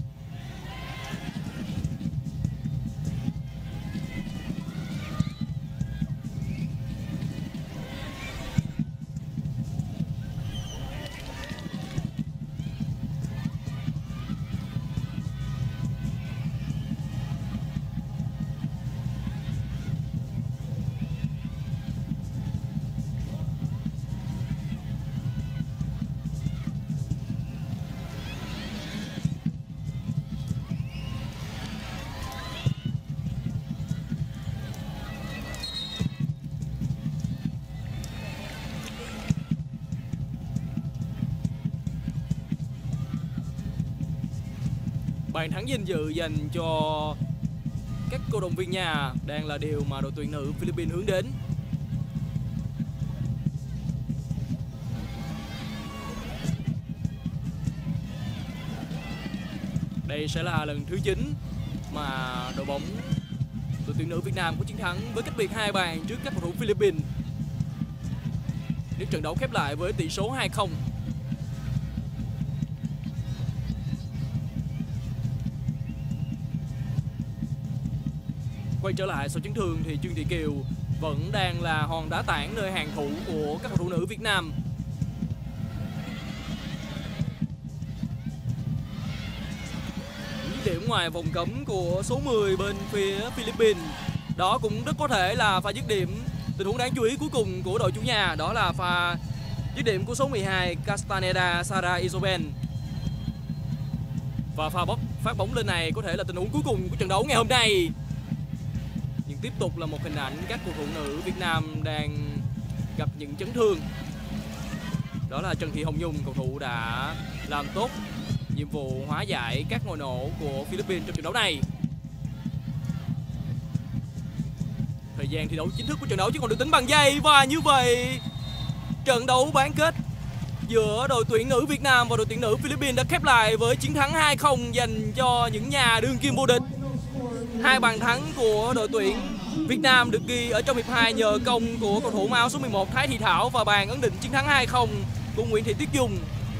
Bàn thắng danh dự dành cho các cổ động viên nhà đang là điều mà đội tuyển nữ Philippines hướng đến. Đây sẽ là lần thứ chín mà đội bóng đội tuyển nữ Việt Nam có chiến thắng với cách biệt hai bàn trước các cầu thủ Philippines. Nếu trận đấu khép lại với tỷ số hai không. Quay trở lại sau chấn thương thì Trương Thị Kiều vẫn đang là hòn đá tảng nơi hàng thủ của các cầu thủ nữ Việt Nam. Dứt điểm ngoài vòng cấm của số mười bên phía Philippines. Đó cũng rất có thể là pha dứt điểm tình huống đáng chú ý cuối cùng của đội chủ nhà, đó là pha dứt điểm của số mười hai Castaneda Sara Isobel. Và pha bóc phát bóng lên này có thể là tình huống cuối cùng của trận đấu ngày hôm nay. Nhưng tiếp tục là một hình ảnh các cầu thủ nữ Việt Nam đang gặp những chấn thương. Đó là Trần Thị Hồng Nhung, cầu thủ đã làm tốt nhiệm vụ hóa giải các ngôi nổ của Philippines trong trận đấu này. Thời gian thi đấu chính thức của trận đấu chứ còn được tính bằng giây. Và như vậy trận đấu bán kết giữa đội tuyển nữ Việt Nam và đội tuyển nữ Philippines đã khép lại với chiến thắng hai không dành cho những nhà đương kim vô địch. Hai bàn thắng của đội tuyển Việt Nam được ghi ở trong hiệp hai nhờ công của cầu thủ áo số mười một Thái Thị Thảo và bàn ấn định chiến thắng hai không của Nguyễn Thị Tuyết Dung.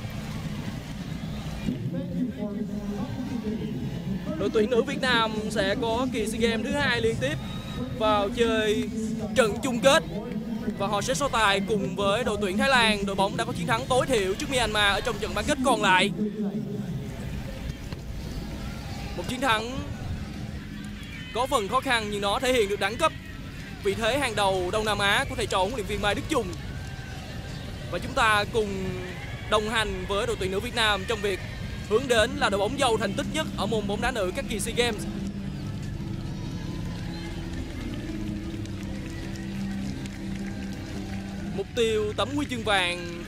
Đội tuyển nữ Việt Nam sẽ có kỳ SEA Games thứ hai liên tiếp vào chơi trận chung kết và họ sẽ so tài cùng với đội tuyển Thái Lan, đội bóng đã có chiến thắng tối thiểu trước Myanmar ở trong trận bán kết còn lại. Một chiến thắng có phần khó khăn nhưng nó thể hiện được đẳng cấp, vị thế hàng đầu Đông Nam Á của thầy trò huấn luyện viên Mai Đức Chung. Và chúng ta cùng đồng hành với đội tuyển nữ Việt Nam trong việc hướng đến là đội bóng giàu thành tích nhất ở môn bóng đá nữ các kỳ SEA Games. Mục tiêu tấm huy chương vàng